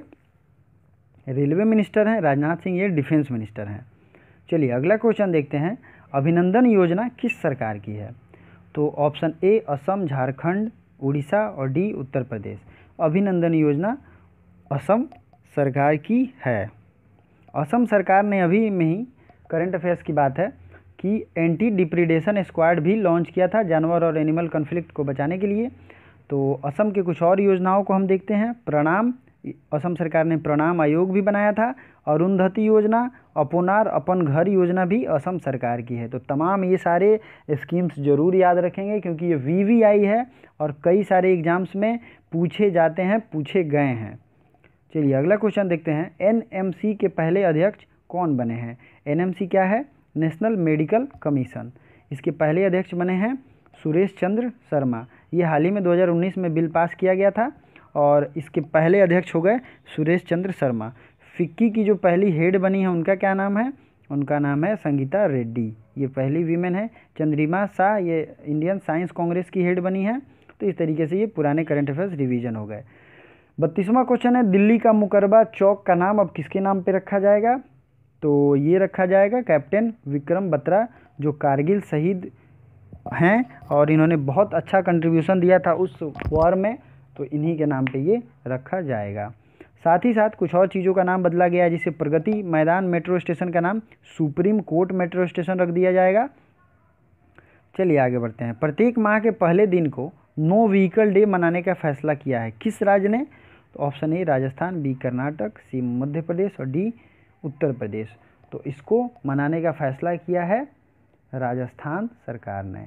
[SPEAKER 1] रेलवे मिनिस्टर हैं, राजनाथ सिंह ये डिफेंस मिनिस्टर हैं। चलिए अगला क्वेश्चन देखते हैं, अभिनंदन योजना किस सरकार की है? तो ऑप्शन ए असम, झारखंड, उड़ीसा और डी उत्तर प्रदेश। अभिनंदन योजना असम सरकार की है। असम सरकार ने अभी में ही, करंट अफेयर्स की बात है, कि एंटी डिप्रीडेशन स्क्वाड भी लॉन्च किया था जानवर और एनिमल कॉन्फ्लिक्ट को बचाने के लिए। तो असम के कुछ और योजनाओं को हम देखते हैं। प्रणाम, असम सरकार ने प्रणाम आयोग भी बनाया था। अरुंधति योजना, अपोनार अपन घर योजना भी असम सरकार की है। तो तमाम ये सारे स्कीम्स जरूर याद रखेंगे क्योंकि ये वी वी आई है और कई सारे एग्जाम्स में पूछे जाते हैं, पूछे गए हैं। चलिए अगला क्वेश्चन देखते हैं, एन एम सी के पहले अध्यक्ष कौन बने हैं? एन एम सी क्या है? National medical commission. इसके पहले अध्यक्ष बने हैं सुरेश चंद्र शर्मा। ये हाल ही में दो हज़ार उन्नीस में बिल पास किया गया था और इसके पहले अध्यक्ष हो गए सुरेश चंद्र शर्मा। फिक्की की जो पहली हेड बनी है उनका क्या नाम है? उनका नाम है संगीता रेड्डी, ये पहली वीमेन है। चंद्रिमा शाह ये इंडियन साइंस कांग्रेस की हेड बनी है। तो इस तरीके से ये पुराने करंट अफेयर्स रिवीजन हो गए। बत्तीसवां क्वेश्चन है, दिल्ली का मुकरबा चौक का नाम अब किसके नाम पे रखा जाएगा? तो ये रखा जाएगा कैप्टन विक्रम बत्रा, जो कारगिल शहीद हैं और इन्होंने बहुत अच्छा कंट्रीब्यूशन दिया था उस वॉर में, तो इन्हीं के नाम पे ये रखा जाएगा। साथ ही साथ कुछ और चीज़ों का नाम बदला गया है, जिसे प्रगति मैदान मेट्रो स्टेशन का नाम सुप्रीम कोर्ट मेट्रो स्टेशन रख दिया जाएगा। चलिए आगे बढ़ते हैं। प्रत्येक माह के पहले दिन को नो व्हीकल डे मनाने का फैसला किया है किस राज्य ने? तो option A Rajasthan, B Karnataka, C Madhya Pradesh और डी उत्तर प्रदेश। तो इसको मनाने का फैसला किया है राजस्थान सरकार ने।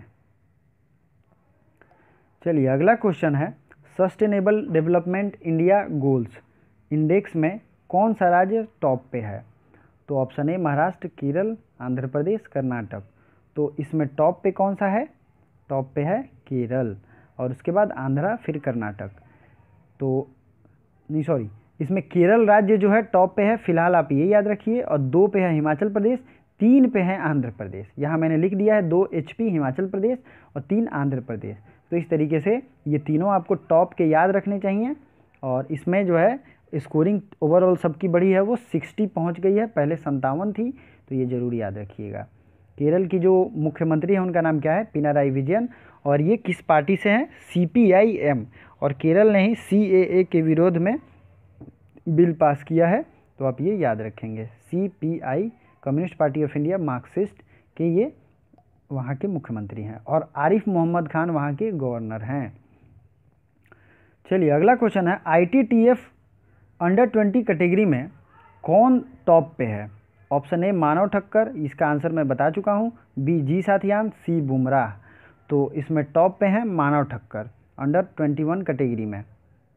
[SPEAKER 1] चलिए अगला क्वेश्चन है, sustainable development India goals index में कौन सा राज्य टॉप पे है? तो ऑप्शन ए महाराष्ट्र, केरल, आंध्र प्रदेश, कर्नाटक। तो इसमें टॉप पे कौन सा है? टॉप पे है केरल और उसके बाद आंध्रा, फिर कर्नाटक। तो नहीं सॉरी इसमें केरल राज्य जो है टॉप पे है, फिलहाल आप ये याद रखिए। और दो पे है हिमाचल प्रदेश, तीन पे है आंध्र प्रदेश। यहाँ मैंने लिख दिया है दो एच पी हिमाचल प्रदेश और तीन आंध्र प्रदेश। तो इस तरीके से ये तीनों आपको टॉप के याद रखने चाहिए। और इसमें जो है स्कोरिंग ओवरऑल सबकी बढ़ी है वो सिक्सटी पहुंच गई है, पहले संतावन थी, तो ये ज़रूर याद रखिएगा। केरल की जो मुख्यमंत्री हैं उनका नाम क्या है? पिनाराई विजयन, और ये किस पार्टी से हैं? C P I M. और केरल ने ही सी ए ए के विरोध में बिल पास किया है, तो आप ये याद रखेंगे। C P I, communist party of India, Marxist के ये वहाँ के मुख्यमंत्री हैं, और आरिफ मोहम्मद खान वहाँ के गवर्नर हैं। चलिए अगला क्वेश्चन है, I T T F under twenty category में कौन टॉप पे है? ऑप्शन ए मानव ठक्कर, इसका आंसर मैं बता चुका हूँ। B G Sathiyan, C Bumrah. तो इसमें टॉप पे हैं Manav Thakkar under twenty one category में।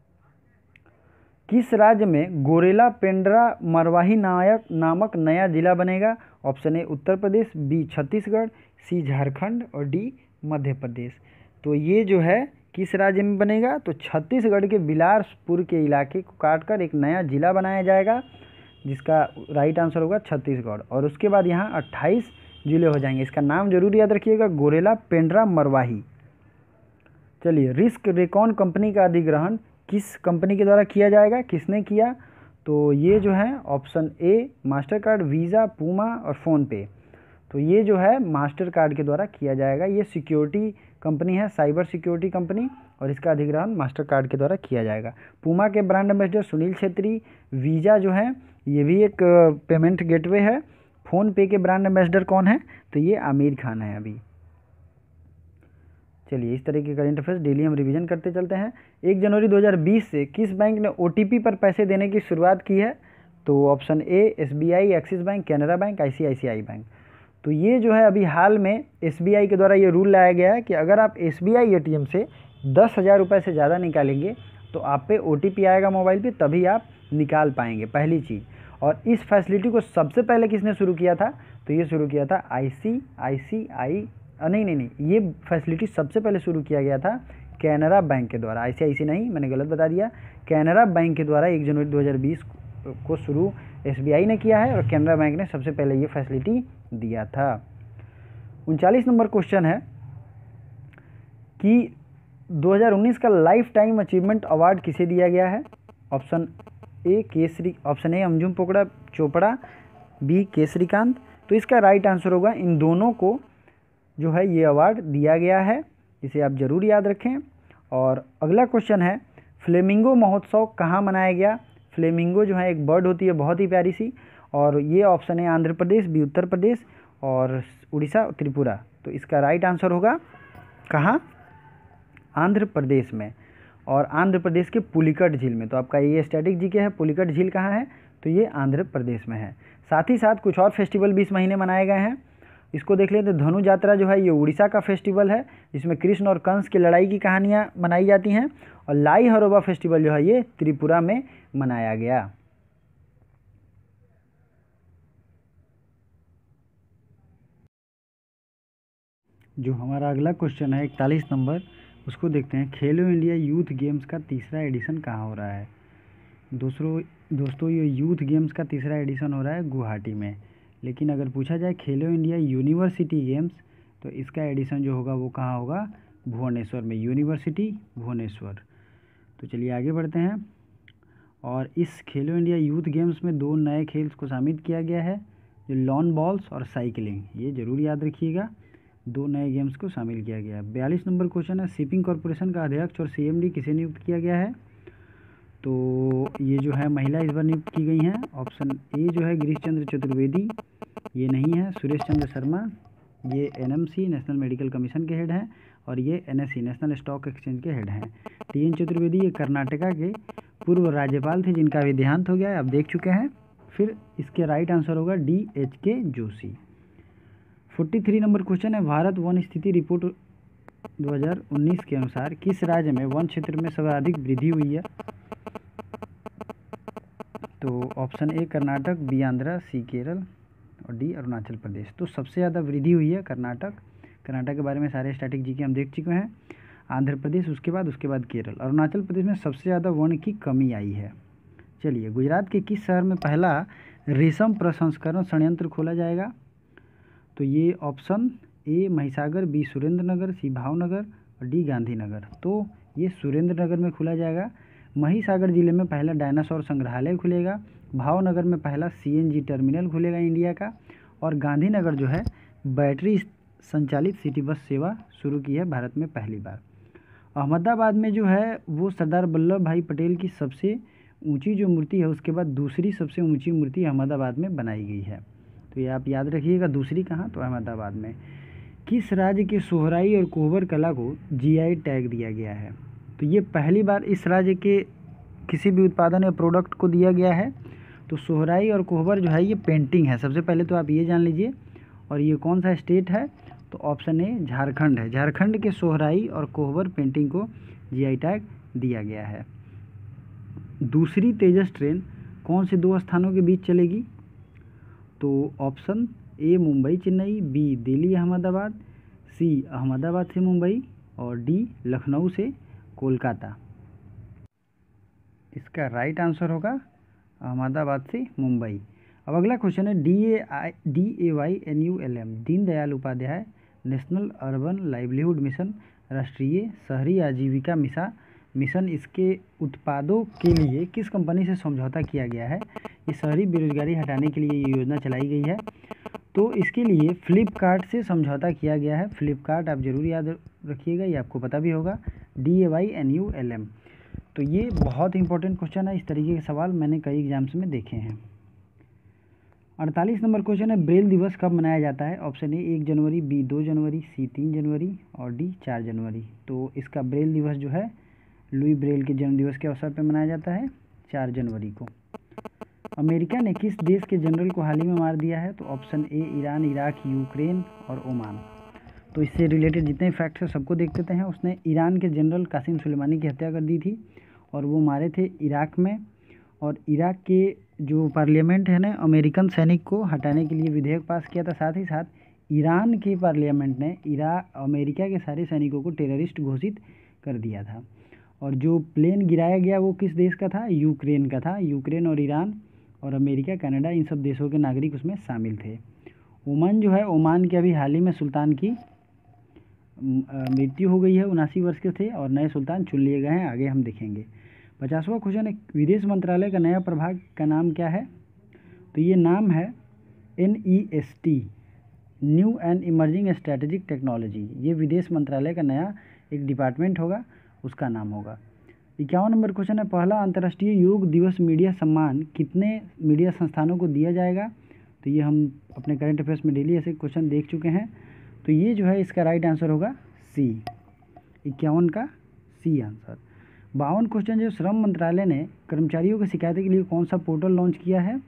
[SPEAKER 1] किस राज्य में गोरेला पेंड्रा मरवाही नायक नामक नया जिला बनेगा? Option A Uttar Pradesh, B Chhattisgarh, C Jharkhand और डी मध्य प्रदेश। तो ये जो है किस राज्य में बनेगा? तो छत्तीसगढ़ के बिलासपुर के इलाके को काटकर एक नया जिला बनाया जाएगा, जिसका राइट आंसर होगा छत्तीसगढ़। और उसके बाद यहाँ अट्ठाईस जिले हो जाएंगे। इसका नाम जरूर याद रखिएगा, गोरेला पेंड्रा मरवाही। चलिए, रिस्क रेकॉन कंपनी का अधिग्रहण किस कंपनी के द्वारा किया जाएगा? किसने किया? तो ये जो है option A Mastercard, Visa, Puma और फ़ोनपे। तो ये जो है मास्टर कार्ड के द्वारा किया जाएगा। ये सिक्योरिटी कंपनी है, साइबर सिक्योरिटी कंपनी, और इसका अधिग्रहण मास्टर कार्ड के द्वारा किया जाएगा। पूमा के brand ambassador Sunil Chhetri. Visa जो है ये भी एक पेमेंट गेटवे है। फ़ोन पे के ब्रांड एम्बेसडर कौन है? तो ये आमिर खान है अभी। चलिए, इस तरह के करेंट अफेयर्स डेली हम रिवीजन करते चलते हैं। एक जनवरी दो हज़ार बीस से किस बैंक ने ओ टी पी पर पैसे देने की शुरुआत की है? तो option A S B I, Axis bank, Canara bank, I C I C I bank. तो ये जो है अभी हाल में एस बी आई के द्वारा ये रूल लाया गया है कि अगर आप S B I A T M से दस हज़ार रुपये से ज़्यादा निकालेंगे तो आप पे ओ टी पी आएगा मोबाइल पे, तभी आप निकाल पाएंगे, पहली चीज़। और इस फैसिलिटी को सबसे पहले किसने शुरू किया था? तो ये शुरू किया था आई सी आई सी आई नहीं नहीं नहीं ये फैसिलिटी सबसे पहले शुरू किया गया था कैनरा बैंक के द्वारा। आई सी आई सी नहीं, मैंने गलत बता दिया। कैनरा बैंक के द्वारा एक जनवरी दो हज़ार बीस को शुरू एस बी आई ने किया है, और कैनरा बैंक ने सबसे पहले ये फैसिलिटी दिया था। उनचालीस नंबर क्वेश्चन है कि दो हज़ार उन्नीस का लाइफ टाइम अचीवमेंट अवार्ड किसे दिया गया है? Option A Kesari option A Anjum पोकड़ा चोपड़ा, बी केसरीकांत। तो इसका राइट आंसर होगा इन दोनों को जो है ये अवार्ड दिया गया है, इसे आप जरूर याद रखें। और अगला क्वेश्चन है, फ्लेमिंगो महोत्सव कहाँ मनाया गया? फ्लेमिंगो जो है एक बर्ड होती है बहुत ही प्यारी सी, और ये ऑप्शन है आंध्र प्रदेश, बी उत्तर प्रदेश और उड़ीसा, त्रिपुरा। तो इसका राइट आंसर होगा कहाँ? आंध्र प्रदेश में, और आंध्र प्रदेश के पुलिकट झील में। तो आपका ये स्टैटिक जी के है, पुलिकट झील कहाँ है? तो ये आंध्र प्रदेश में है। साथ ही साथ कुछ और फेस्टिवल भी इस महीने मनाए गए हैं, इसको देख लेते हैं। धनु यात्रा जो है ये उड़ीसा का फेस्टिवल है, जिसमें कृष्ण और कंस की लड़ाई की कहानियाँ मनाई जाती हैं। और लाई हरोबा फेस्टिवल जो है ये त्रिपुरा में मनाया गया। जो हमारा अगला क्वेश्चन है इकतालीस नंबर, उसको देखते हैं। खेलो इंडिया यूथ गेम्स का तीसरा एडिशन कहाँ हो रहा है? दूसरों दोस्तों ये यूथ गेम्स का तीसरा एडिशन हो रहा है गुवाहाटी में। लेकिन अगर पूछा जाए खेलो इंडिया यूनिवर्सिटी गेम्स, तो इसका एडिशन जो होगा वो कहाँ होगा? भुवनेश्वर में, यूनिवर्सिटी भुवनेश्वर। तो चलिए आगे बढ़ते हैं। और इस खेलो इंडिया यूथ गेम्स में दो नए खेल को शामिल किया गया है, जो लॉन बॉल्स और साइकिलिंग। ये जरूर याद रखिएगा, दो नए गेम्स को शामिल किया गया है। बयालीस नंबर क्वेश्चन है, शिपिंग कॉरपोरेशन का अध्यक्ष और सी एम डी किसे नियुक्त किया गया है? तो ये जो है महिला इस बार नियुक्त की गई हैं। ऑप्शन ए जो है गिरीश चंद्र चतुर्वेदी, ये नहीं है। सुरेश चंद्र शर्मा, ये N M C national medical commission के हेड हैं, और ये N S C national stock exchange के हेड हैं। टी एन चतुर्वेदी ये कर्नाटका के पूर्व राज्यपाल थे, जिनका भी देहांत हो गया है, आप देख चुके हैं। फिर इसके राइट आंसर होगा डी एच के जोशी। तैंतालीस नंबर क्वेश्चन है, भारत वन स्थिति रिपोर्ट दो हज़ार उन्नीस के अनुसार किस राज्य में वन क्षेत्र में सर्वाधिक वृद्धि हुई है? तो option A Karnataka, B Andhra, C Kerala और डी अरुणाचल प्रदेश। तो सबसे ज़्यादा वृद्धि हुई है कर्नाटक। कर्नाटक के बारे में सारे स्टैटिक जी के हम देख चुके हैं। आंध्र प्रदेश, उसके बाद उसके बाद केरल। अरुणाचल प्रदेश में सबसे ज़्यादा वन की कमी आई है। चलिए, गुजरात के किस शहर में पहला रेशम प्रसंस्करण संयंत्र खोला जाएगा? तो ये option A Mahisagar, B Surendranagar, C Bhavnagar और डी गांधीनगर। तो ये सुरेंद्र नगर में खोला जाएगा। महिसागर जिले में पहला डायनासोर संग्रहालय खुलेगा। भावनगर में पहला सीएनजी टर्मिनल खुलेगा इंडिया का। और गांधीनगर जो है बैटरी संचालित सिटी बस सेवा शुरू की है भारत में पहली बार। अहमदाबाद में जो है वो सरदार वल्लभ भाई पटेल की सबसे ऊंची जो मूर्ति है उसके बाद दूसरी सबसे ऊंची मूर्ति अहमदाबाद में बनाई गई है। तो ये आप याद रखिएगा, दूसरी कहाँ, तो अहमदाबाद में। किस राज्य के सोहराई और कोहबर कला को जीआई टैग दिया गया है? तो ये पहली बार इस राज्य के किसी भी उत्पादन या प्रोडक्ट को दिया गया है। तो सोहराई और कोहबर जो है ये पेंटिंग है, सबसे पहले तो आप ये जान लीजिए। और ये कौन सा स्टेट है? तो ऑप्शन ए झारखंड है। झारखंड के सोहराई और कोहबर पेंटिंग को जीआई टैग दिया गया है। दूसरी तेजस ट्रेन कौन से दो स्थानों के बीच चलेगी? तो option A Mumbai Chennai, B Delhi Ahmedabad, C Ahmedabad से मुंबई और डी लखनऊ से कोलकाता। इसका राइट आंसर होगा अहमदाबाद से मुंबई। अब अगला क्वेश्चन है D A I D A Y N U L M Deendayal Upadhyaya national urban livelihood mission, राष्ट्रीय शहरी आजीविका मिसा मिशन, इसके उत्पादों के लिए किस कंपनी से समझौता किया गया है? ये शहरी बेरोजगारी हटाने के लिए ये योजना चलाई गई है। तो इसके लिए फ्लिपकार्ट से समझौता किया गया है। फ्लिपकार्ट आप जरूर याद रखिएगा, ये आपको पता भी होगा, D A Y N U L M. तो ये बहुत इंपॉर्टेंट क्वेश्चन है, इस तरीके के सवाल मैंने कई एग्जाम्स में देखे हैं। अड़तालीस नंबर क्वेश्चन है ब्रेल दिवस कब मनाया जाता है? ऑप्शन ए एक जनवरी, बी दो जनवरी, सी तीन जनवरी और डी चार जनवरी। तो इसका ब्रेल दिवस जो है लुई ब्रेल के जन्म दिवस के अवसर पर मनाया जाता है चार जनवरी को। अमेरिका ने किस देश के जनरल को हाल ही में मार दिया है? तो option A Iran, Iraq, Ukraine और ओमान। तो इससे रिलेटेड जितने फैक्ट्स हैं सबको देख लेते हैं। उसने ईरान के जनरल कासिम सुलेमानी की हत्या कर दी थी और वो मारे थे इराक में। और इराक के जो पार्लियामेंट है ना, अमेरिकन सैनिक को हटाने के लिए विधेयक पास किया था। साथ ही साथ ईरान के पार्लियामेंट ने इराक अमेरिका के सारे सैनिकों को टेररिस्ट घोषित कर दिया था। और जो प्लेन गिराया गया वो किस देश का था? यूक्रेन का था। यूक्रेन और ईरान और अमेरिका, कनाडा, इन सब देशों के नागरिक उसमें शामिल थे। ओमान जो है, ओमान के अभी हाल ही में सुल्तान की मृत्यु हो गई है, उनासी वर्ष के थे और नए सुल्तान चुन लिए गए हैं, आगे हम देखेंगे। पचासवां क्वेश्चन है विदेश मंत्रालय का नया प्रभाग का नाम क्या है? तो ये नाम है N E S T, new and emerging strategic technology. ये विदेश मंत्रालय का नया एक डिपार्टमेंट होगा, उसका नाम होगा। इक्यावन नंबर क्वेश्चन है पहला अंतर्राष्ट्रीय योग दिवस मीडिया सम्मान कितने मीडिया संस्थानों को दिया जाएगा? तो ये हम अपने करंट अफेयर्स में डेली ऐसे क्वेश्चन देख चुके हैं। तो ये जो है इसका राइट आंसर होगा सी, इक्यावन का सी आंसर। बावन क्वेश्चन जो श्रम मंत्रालय ने कर्मचारियों की शिकायतें के लिए कौन सा पोर्टल लॉन्च किया है?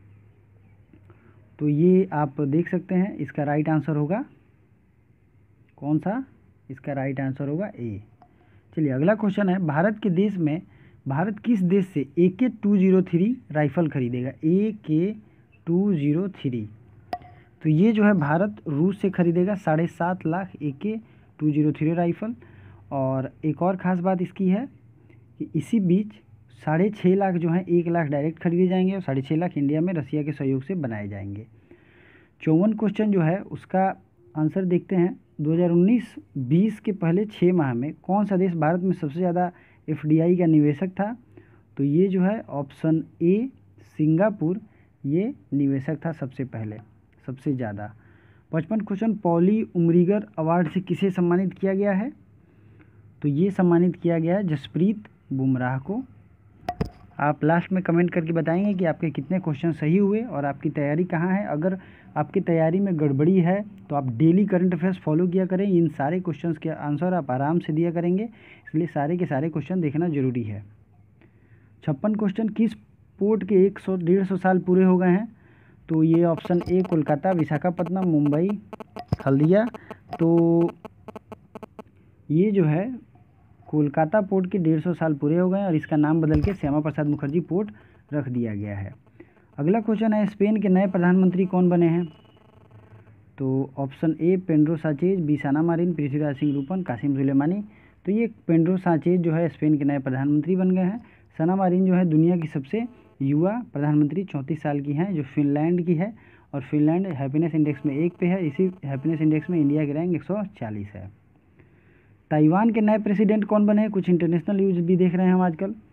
[SPEAKER 1] तो ये आप देख सकते हैं, इसका राइट आंसर होगा कौन सा? इसका राइट आंसर होगा ए। चलिए अगला क्वेश्चन है भारत के देश में भारत किस देश से ए के टू जीरो थ्री राइफल खरीदेगा? ए के टू जीरो थ्री। तो ये जो है भारत रूस से खरीदेगा साढ़े सात लाख ए के टू जीरो थ्री राइफल। और एक और ख़ास बात इसकी है कि इसी बीच साढ़े छः लाख जो हैं एक लाख डायरेक्ट खरीदे जाएंगे और साढ़े छः लाख इंडिया में रसिया के सहयोग से बनाए जाएंगे। चौवन क्वेश्चन जो है उसका आंसर देखते हैं। दो हज़ार उन्नीस बीस के पहले छः माह में कौन सा देश भारत में सबसे ज़्यादा एफ डी आई का निवेशक था? तो ये जो है ऑप्शन ए सिंगापुर, ये निवेशक था सबसे पहले, सबसे ज़्यादा। पचपन क्वेश्चन पॉली उमरीगर अवार्ड से किसे सम्मानित किया गया है? तो ये सम्मानित किया गया है जसप्रीत बुमराह को। आप लास्ट में कमेंट करके बताएंगे कि आपके कितने क्वेश्चन सही हुए और आपकी तैयारी कहाँ है। अगर आपकी तैयारी में गड़बड़ी है तो आप डेली करंट अफेयर्स फॉलो किया करें, इन सारे क्वेश्चंस के आंसर आप आराम से दिया करेंगे, इसलिए सारे के सारे क्वेश्चन देखना जरूरी है। छप्पन क्वेश्चन किस पोर्ट के एक सौ डेढ़ सौ साल पूरे हो गए हैं? तो ये ऑप्शन ए कोलकाता, विशाखापट्टनम, मुंबई, हल्दिया। तो ये जो है कोलकाता पोर्ट के डेढ़ सौ साल पूरे हो गए और इसका नाम बदल के श्यामा प्रसाद मुखर्जी पोर्ट रख दिया गया है। अगला क्वेश्चन है स्पेन के नए प्रधानमंत्री कौन बने हैं? तो ऑप्शन ए पेड्रो साचेज, B Sanna Marin, Prithviraj Singh Roopun, Qasem Soleimani. तो ये पेड्रो साचेज जो है स्पेन के नए प्रधानमंत्री बन गए हैं। साना मारिन जो है दुनिया की सबसे युवा प्रधानमंत्री, चौंतीस साल की हैं, जो फिनलैंड की है और फिनलैंड हैप्पीनेस इंडेक्स में एक पे है। इसी हैप्पीनेस इंडेक्स में इंडिया की रैंक एक सौ चालीस है। ताइवान के नए प्रेसिडेंट कौन बने हैं? कुछ इंटरनेशनल न्यूज़ भी देख रहे हैं हम आजकल।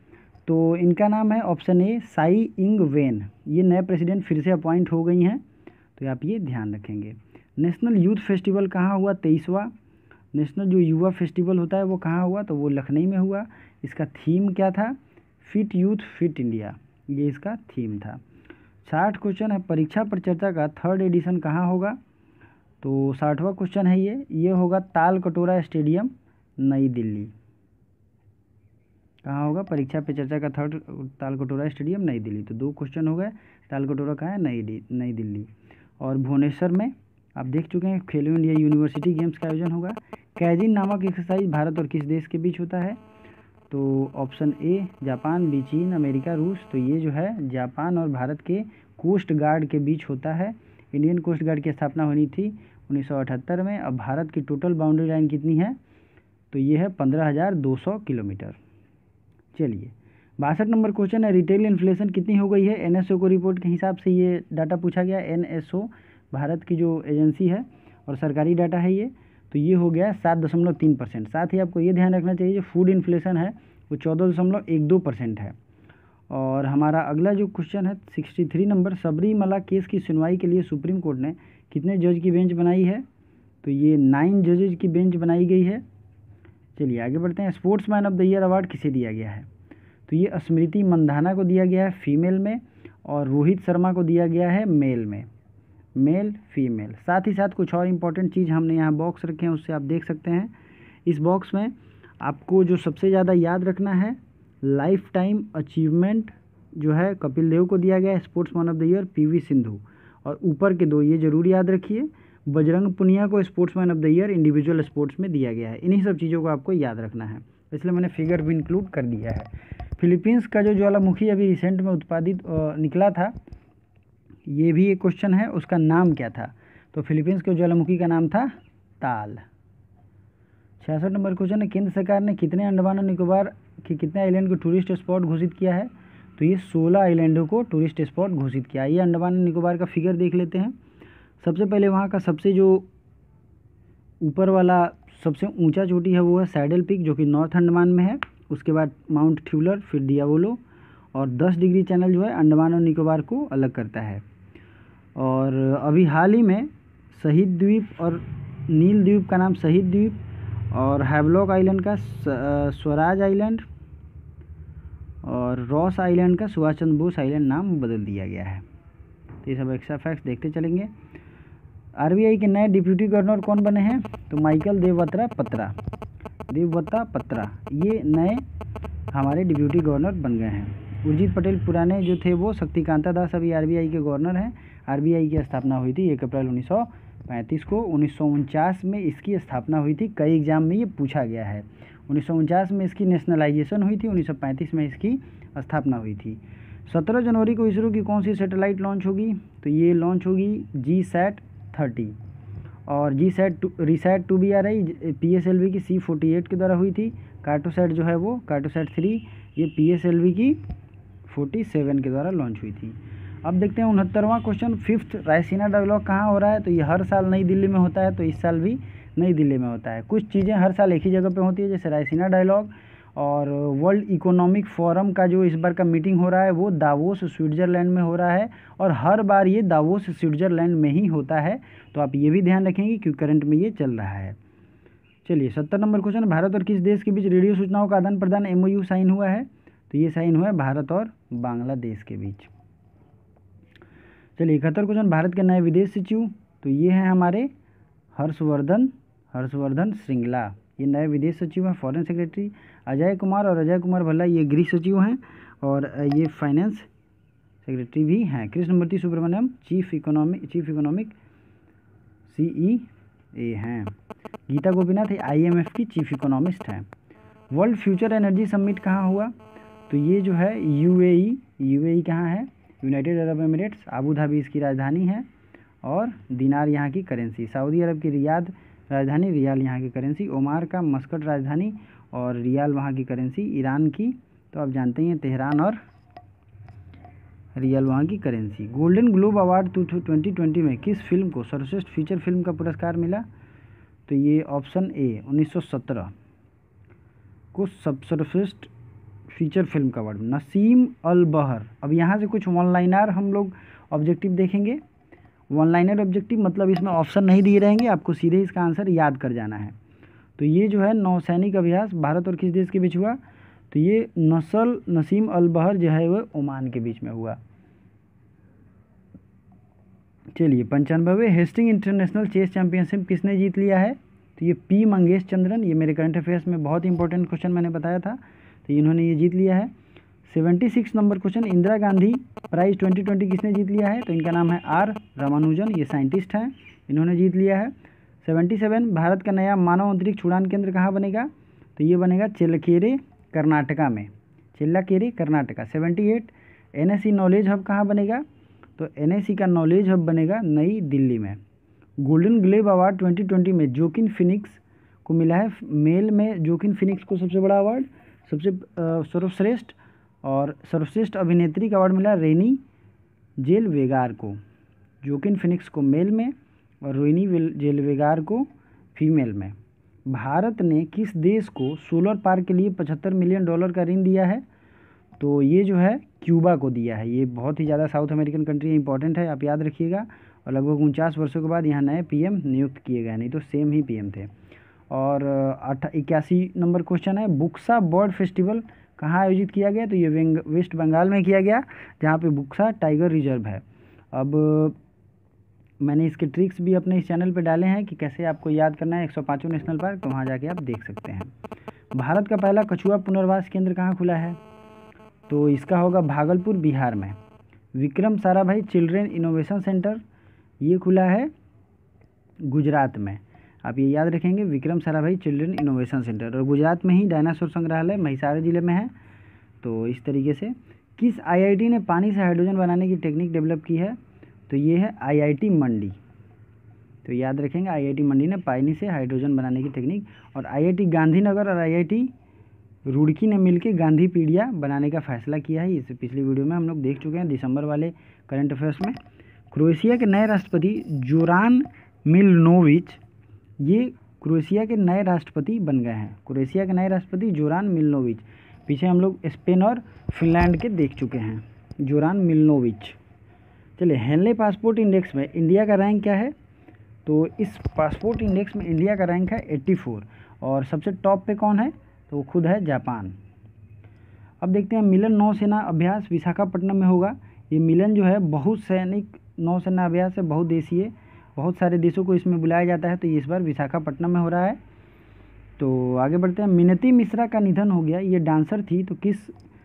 [SPEAKER 1] तो इनका नाम है ऑप्शन ए साई इंग वेन। ये नए प्रेसिडेंट फिर से अपॉइंट हो गई हैं, तो आप ये ध्यान रखेंगे। नेशनल यूथ फेस्टिवल कहाँ हुआ? तेईसवां नेशनल जो युवा फेस्टिवल होता है वो कहाँ हुआ? तो वो लखनऊ में हुआ। इसका थीम क्या था? फिट यूथ फिट इंडिया, ये इसका थीम था। साठ क्वेश्चन है। परीक्षा पर चर्चा का थर्ड एडिशन कहाँ होगा? तो साठवां क्वेश्चन है ये ये होगा ताल कटोरा स्टेडियम, नई दिल्ली। कहाँ होगा परीक्षा पे चर्चा का थर्ड ताल कटोरा स्टेडियम, नई दिल्ली। तो दो क्वेश्चन हो गए। ताल कटोरा कहाँ है? नई नई दिल्ली। और भुवनेश्वर में आप देख चुके हैं खेलो इंडिया यूनिवर्सिटी गेम्स का आयोजन होगा। कैजिन नामक एक्सरसाइज भारत और किस देश के बीच होता है? तो ऑप्शन ए जापान, बी चीन, अमेरिका, रूस। तो ये जो है जापान और भारत के कोस्ट गार्ड के बीच होता है। इंडियन कोस्ट गार्ड की स्थापना होनी थी उन्नीस सौ अठहत्तर में। अब भारत की टोटल बाउंड्री लाइन कितनी है? तो ये है पंद्रह हज़ार दो सौ किलोमीटर। चलिए बासठ नंबर क्वेश्चन है, रिटेल इन्फ्लेशन कितनी हो गई है? एनएसओ को रिपोर्ट के हिसाब से ये डाटा पूछा गया। एनएसओ भारत की जो एजेंसी है और सरकारी डाटा है ये, तो ये हो गया सात दशमलव तीन परसेंट। साथ ही आपको ये ध्यान रखना चाहिए जो फूड इन्फ्लेशन है वो चौदह दशमलव एक दो परसेंट है। और हमारा अगला जो क्वेश्चन है तिरसठ नंबर, सबरीमला केस की सुनवाई के लिए सुप्रीम कोर्ट ने कितने जज की बेंच बनाई है? तो ये नाइन जजेज की बेंच बनाई गई है। चलिए आगे बढ़ते हैं। Sportsman of the year award किसे दिया गया है? तो ये स्मृति मंधाना को दिया गया है फीमेल में, और रोहित शर्मा को दिया गया है मेल में। Male female. साथ ही साथ कुछ और इम्पोर्टेंट चीज़ हमने यहाँ बॉक्स रखे हैं, उससे आप देख सकते हैं। इस बॉक्स में आपको जो सबसे ज़्यादा याद रखना है, लाइफ टाइम अचीवमेंट जो है कपिल देव को दिया गया है sportsman of the year, P V Sindhu. और ऊपर के दो ये जरूर याद रखिए, बजरंग पुनिया को sportsman of the year individual sports में दिया गया है। इन्हीं सब चीज़ों को आपको याद रखना है, इसलिए मैंने फिगर भी इंक्लूड कर दिया है। फिलीपींस का जो ज्वालामुखी अभी रिसेंट में उत्पादित निकला था, ये भी एक क्वेश्चन है, उसका नाम क्या था? तो फिलीपींस के ज्वालामुखी का नाम था ताल। छियासठ नंबर क्वेश्चन है, केंद्र सरकार ने कितने अंडमान और निकोबार के कितने आइलैंड को टूरिस्ट स्पॉट घोषित किया है? तो ये सोलह आइलैंडों को टूरिस्ट स्पॉट घोषित किया। ये अंडमान और निकोबार का फिगर देख लेते हैं। सबसे पहले वहाँ का सबसे जो ऊपर वाला सबसे ऊंचा चोटी है वो है सैडल पीक, जो कि नॉर्थ अंडमान में है। उसके बाद माउंट थ्यूलर, फिर डियावोलो, और दस डिग्री चैनल जो है अंडमान और निकोबार को अलग करता है। और अभी हाल ही में शहीद द्वीप और नील द्वीप का नाम शहीद द्वीप, और हैवलॉक आइलैंड का स्वराज आइलैंड, और रॉस आइलैंड का सुभाष चंद्र बोस आइलैंड नाम बदल दिया गया है। तो ये सब एक्स्ट्रा फैक्ट्स देखते चलेंगे। आरबीआई के नए डिप्यूटी गवर्नर कौन बने हैं? तो माइकल देवव्रत पत्रा देवव्रत पत्रा ये नए हमारे डिप्यूटी गवर्नर बन गए हैं। उर्जित पटेल पुराने जो थे वो शक्तिकांता दास अभी आरबीआई के गवर्नर हैं। आरबीआई की स्थापना हुई थी एक अप्रैल उन्नीस सौ पैंतीस को। उन्नीस सौ उनचास में इसकी स्थापना हुई थी, कई एग्जाम में ये पूछा गया है। उन्नीस सौ उनचास में इसकी नेशनलाइजेशन हुई थी, उन्नीस सौ पैंतीस में इसकी स्थापना हुई थी। सत्रह जनवरी को इसरो की कौन सी सैटेलाइट लॉन्च होगी? तो ये लॉन्च होगी जी सैट थर्टी, और G sat two RISAT two भी आ रही, पी एस एल वी की सी फोर्टी एट के द्वारा हुई थी। कार्टोसैट जो है वो कार्टोसैट थ्री, ये पी एस एल वी की फोर्टी सेवन के द्वारा लॉन्च हुई थी। अब देखते हैं उनहत्तरवां क्वेश्चन, फिफ्थ रायसीना डायलॉग कहाँ हो रहा है? तो ये हर साल नई दिल्ली में होता है, तो इस साल भी नई दिल्ली में होता है। कुछ चीज़ें हर साल एक ही जगह पे होती है, जैसे रायसीना डायलॉग, और वर्ल्ड इकोनॉमिक फोरम का जो इस बार का मीटिंग हो रहा है वो दावोस स्विट्ज़रलैंड में हो रहा है, और हर बार ये दावोस स्विट्ज़रलैंड में ही होता है। तो आप ये भी ध्यान रखेंगे क्योंकि करंट में ये चल रहा है। चलिए सत्तर नंबर क्वेश्चन, भारत और किस देश के बीच रेडियो सूचनाओं का आदान प्रदान एमओयू साइन हुआ है? तो ये साइन हुआ है भारत और बांग्लादेश के बीच। चलिए इकहत्तर क्वेश्चन, भारत के नए विदेश सचिव, तो ये हैं हमारे हर्षवर्धन हर्षवर्धन श्रृंगला, ये नए विदेश सचिव हैं। फॉरेन सेक्रेटरी अजय कुमार और अजय कुमार भल्ला ये गृह सचिव हैं, और ये फाइनेंस सेक्रेटरी भी हैं। Krishnamurthy Subramanian chief economic chief economic C E A हैं। गीता गोपीनाथ आईएमएफ की चीफ इकोनॉमिस्ट हैं। वर्ल्ड फ्यूचर एनर्जी समिट कहाँ हुआ? तो ये जो है यूएई यूएई कहाँ है? United Arab Emirates, Abu Dhabi इसकी राजधानी है, और दिनार यहाँ की करेंसी। सऊदी अरब की रियाद राजधानी, रियाल यहाँ की करेंसी। ओमान का मस्कट राजधानी, और रियाल वहाँ की करेंसी। ईरान की तो आप जानते ही हैं तेहरान, और रियल वहाँ की currency. Golden globe award twenty twenty में किस फिल्म को सर्वश्रेष्ठ फीचर फिल्म का पुरस्कार मिला? तो ये ऑप्शन ए उन्नीस सौ सत्रह को सब सर्वश्रेष्ठ फीचर फिल्म का अवार्ड, नसीम अल बहर। अब यहाँ से कुछ वन लाइनर हम लोग ऑब्जेक्टिव देखेंगे। वन लाइनर ऑब्जेक्टिव मतलब इसमें ऑप्शन नहीं दिए रहेंगे, आपको सीधे इसका आंसर याद कर जाना है। तो ये जो है नौसैनिक अभ्यास भारत और किस देश के बीच हुआ, तो ये नसल नसीम अल बहर जो है वह ओमान के बीच में हुआ। चलिए, पंचानवे हेस्टिंग इंटरनेशनल चेस चैंपियनशिप किसने जीत लिया है, तो ये पी मंगेश चंद्रन। ये मेरे करंट अफेयर्स में बहुत इंपॉर्टेंट क्वेश्चन मैंने बताया था, तो इन्होंने ये जीत लिया है। Seventy six number question, Indira Gandhi prize twenty twenty किसने जीत लिया है, तो इनका नाम है आर रामानुजन, ये साइंटिस्ट हैं, इन्होंने जीत लिया है। सेवेंटी सेवन भारत का नया मानव अंतरिक्ष उड़ान केंद्र कहाँ बनेगा, तो ये बनेगा चेल्लाकेरे कर्नाटका में, Challakere Karnataka. Seventy eight N S C knowledge hub कहाँ बनेगा, तो एन एस सी का नॉलेज हब बनेगा नई दिल्ली में। Golden globe award twenty twenty में जोकिन फिनिक्स को मिला है, मेल में जोकिन फिनिक्स को सबसे बड़ा अवार्ड, सबसे सर्वश्रेष्ठ और सर्वश्रेष्ठ अभिनेत्री का अवार्ड मिला रेनी जेलवेगार को, जोकिन फिनिक्स को मेल में और रेनी जेलवेगार को फीमेल में। भारत ने किस देश को सोलर पार्क के लिए पचहत्तर मिलियन डॉलर का ऋण दिया है, तो ये जो है क्यूबा को दिया है। ये बहुत ही ज़्यादा साउथ अमेरिकन कंट्री इंपॉर्टेंट है, आप याद रखिएगा। और लगभग उनचास वर्षों के बाद यहाँ नए पीएम नियुक्त किए गए, नहीं तो सेम ही पीएम थे। और अट्ठा इक्यासी नंबर क्वेश्चन है, बुक्सा बर्ड फेस्टिवल कहाँ आयोजित किया गया, तो ये वेस्ट बंगाल में किया गया, जहाँ पे बुक्सा टाइगर रिजर्व है। अब मैंने इसके ट्रिक्स भी अपने इस चैनल पे डाले हैं कि कैसे आपको याद करना है एक सौ पाँचों नेशनल पार्क, तो वहाँ जाके आप देख सकते हैं। भारत का पहला कछुआ पुनर्वास केंद्र कहाँ खुला है, तो इसका होगा भागलपुर बिहार में। Vikram Sarabhai children innovation centre ये खुला है गुजरात में, आप ये याद रखेंगे, Vikram Sarabhai children innovation centre. और गुजरात में ही डायनासोर संग्रहालय महिसार जिले में है। तो इस तरीके से किस आईआईटी ने पानी से हाइड्रोजन बनाने की टेक्निक डेवलप की है, तो ये है आईआईटी मंडी। तो याद रखेंगे, आईआईटी मंडी ने पानी से हाइड्रोजन बनाने की टेक्निक। और आईआईटी गांधीनगर और आईआईटी रुड़की ने मिलकर गांधी पीढ़िया बनाने का फैसला किया है। इस पिछली वीडियो में हम लोग देख चुके हैं दिसंबर वाले करंट अफेयर्स में। क्रोएशिया के नए राष्ट्रपति जोरान मिलनोविच, ये क्रोएशिया के नए राष्ट्रपति बन गए हैं। क्रोएशिया के नए राष्ट्रपति जोरान मिलनोविच, पीछे हम लोग स्पेन और फिनलैंड के देख चुके हैं, जोरान मिलनोविच। चलिए, हेनले पासपोर्ट इंडेक्स में इंडिया का रैंक क्या है, तो इस पासपोर्ट इंडेक्स में इंडिया का रैंक है चौरासी और सबसे टॉप पे कौन है, तो वो खुद है जापान। अब देखते हैं मिलन नौसेना अभ्यास विशाखापट्टनम में होगा। ये मिलन जो है बहुत सैनिक नौसेना अभ्यास है, बहुदेशीय, बहुत सारे देशों को इसमें बुलाया जाता है, तो ये इस बार विशाखापट्टनम में हो रहा है। तो आगे बढ़ते हैं, मिनती मिश्रा का निधन हो गया। ये डांसर थी, तो किस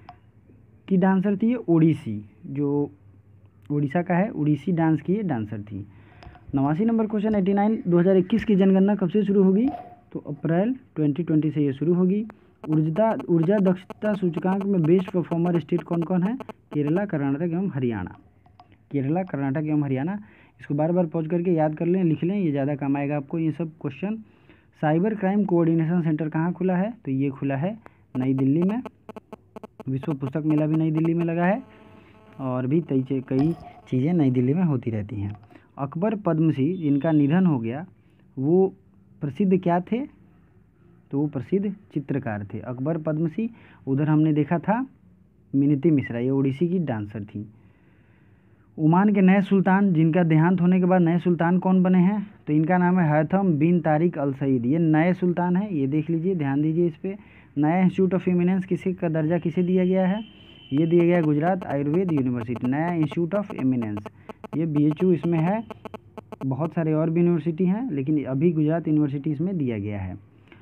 [SPEAKER 1] की डांसर थी, ये ओडिसी, जो उड़ीसा का है, उड़ीसी डांस की ये डांसर थी। नवासी नंबर क्वेश्चन, एटी नाइन दो हज़ार इक्कीस की जनगणना कब से शुरू होगी, तो अप्रैल ट्वेंटी ट्वेंटी से ये शुरू होगी। ऊर्जा ऊर्जा दक्षता सूचकांक में बेस्ट परफॉर्मर स्टेट कौन कौन है, केरला, कर्नाटक एवं हरियाणा। केरला, कर्नाटक एवं हरियाणा, इसको बार बार पॉज करके याद कर लें, लिख लें, ये ज़्यादा काम आएगा आपको ये सब question. Cyber crime coordination centre कहाँ खुला है, तो ये खुला है नई दिल्ली में। विश्व पुस्तक मेला भी नई दिल्ली में लगा है, और भी कई कई चीज़ें नई दिल्ली में होती रहती हैं। अकबर पद्मश्री जिनका निधन हो गया, वो प्रसिद्ध क्या थे, तो वो प्रसिद्ध चित्रकार थे, अकबर पद्मश्री। उधर हमने देखा था मिनती मिश्रा, ये ओडिसी की डांसर थी। ओमान के नए सुल्तान जिनका देहांत होने के बाद नए सुल्तान कौन बने हैं, तो इनका नाम है हैथम बिन तारिक अल सईद। ये नए सुल्तान हैं, ये देख लीजिए, ध्यान दीजिए इस पर। नया इंस्टीट्यूट ऑफ एमिनेंस किसे का दर्जा किसे दिया गया है, ये दिया गया गुजरात आयुर्वेद यूनिवर्सिटी, नया इंस्टीट्यूट ऑफ एमिनेंस, ये बी एच यू इसमें है। बहुत सारे और भी यूनिवर्सिटी हैं, लेकिन अभी गुजरात यूनिवर्सिटी इसमें दिया गया है।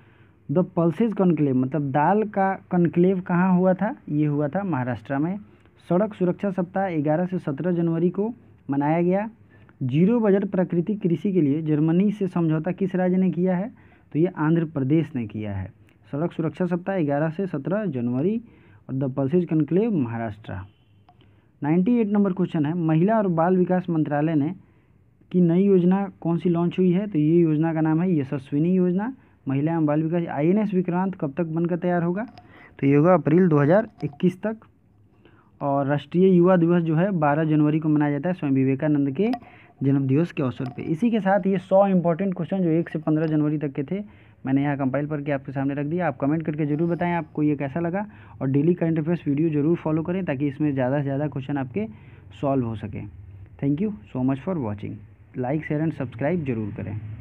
[SPEAKER 1] द पल्सेज कॉन्क्लेव मतलब दाल का कॉन्क्लेव कहाँ हुआ था, ये हुआ था महाराष्ट्र में। सड़क सुरक्षा सप्ताह ग्यारह से सत्रह जनवरी को मनाया गया। जीरो बजट प्राकृतिक कृषि के लिए जर्मनी से समझौता किस राज्य ने किया है, तो ये आंध्र प्रदेश ने किया है। सड़क सुरक्षा सप्ताह ग्यारह से सत्रह जनवरी और द पल्सेज कॉन्क्लेव महाराष्ट्र। अट्ठानवे नंबर क्वेश्चन है, महिला और बाल विकास मंत्रालय ने की नई योजना कौन सी लॉन्च हुई है, तो ये योजना का नाम है यशस्विनी योजना, महिला एवं बाल विकास। आई एन एस विक्रांत कब तक बनकर तैयार होगा, तो ये होगा अप्रैल दो हज़ार इक्कीस तक। और राष्ट्रीय युवा दिवस जो है बारह जनवरी को मनाया जाता है, स्वामी विवेकानंद के जन्म दिवस के अवसर पे। इसी के साथ ये सौ इंपॉर्टेंट क्वेश्चन जो एक से पंद्रह जनवरी तक के थे मैंने यहाँ कंपाइल करके आपके सामने रख दिया। आप कमेंट करके ज़रूर बताएं आपको ये कैसा लगा, और डेली करंट अफेयर्स वीडियो ज़रूर फॉलो करें ताकि इसमें ज़्यादा से ज़्यादा क्वेश्चन आपके सॉल्व हो सके। Thank you so much for watching. Like share and subscribe जरूर करें।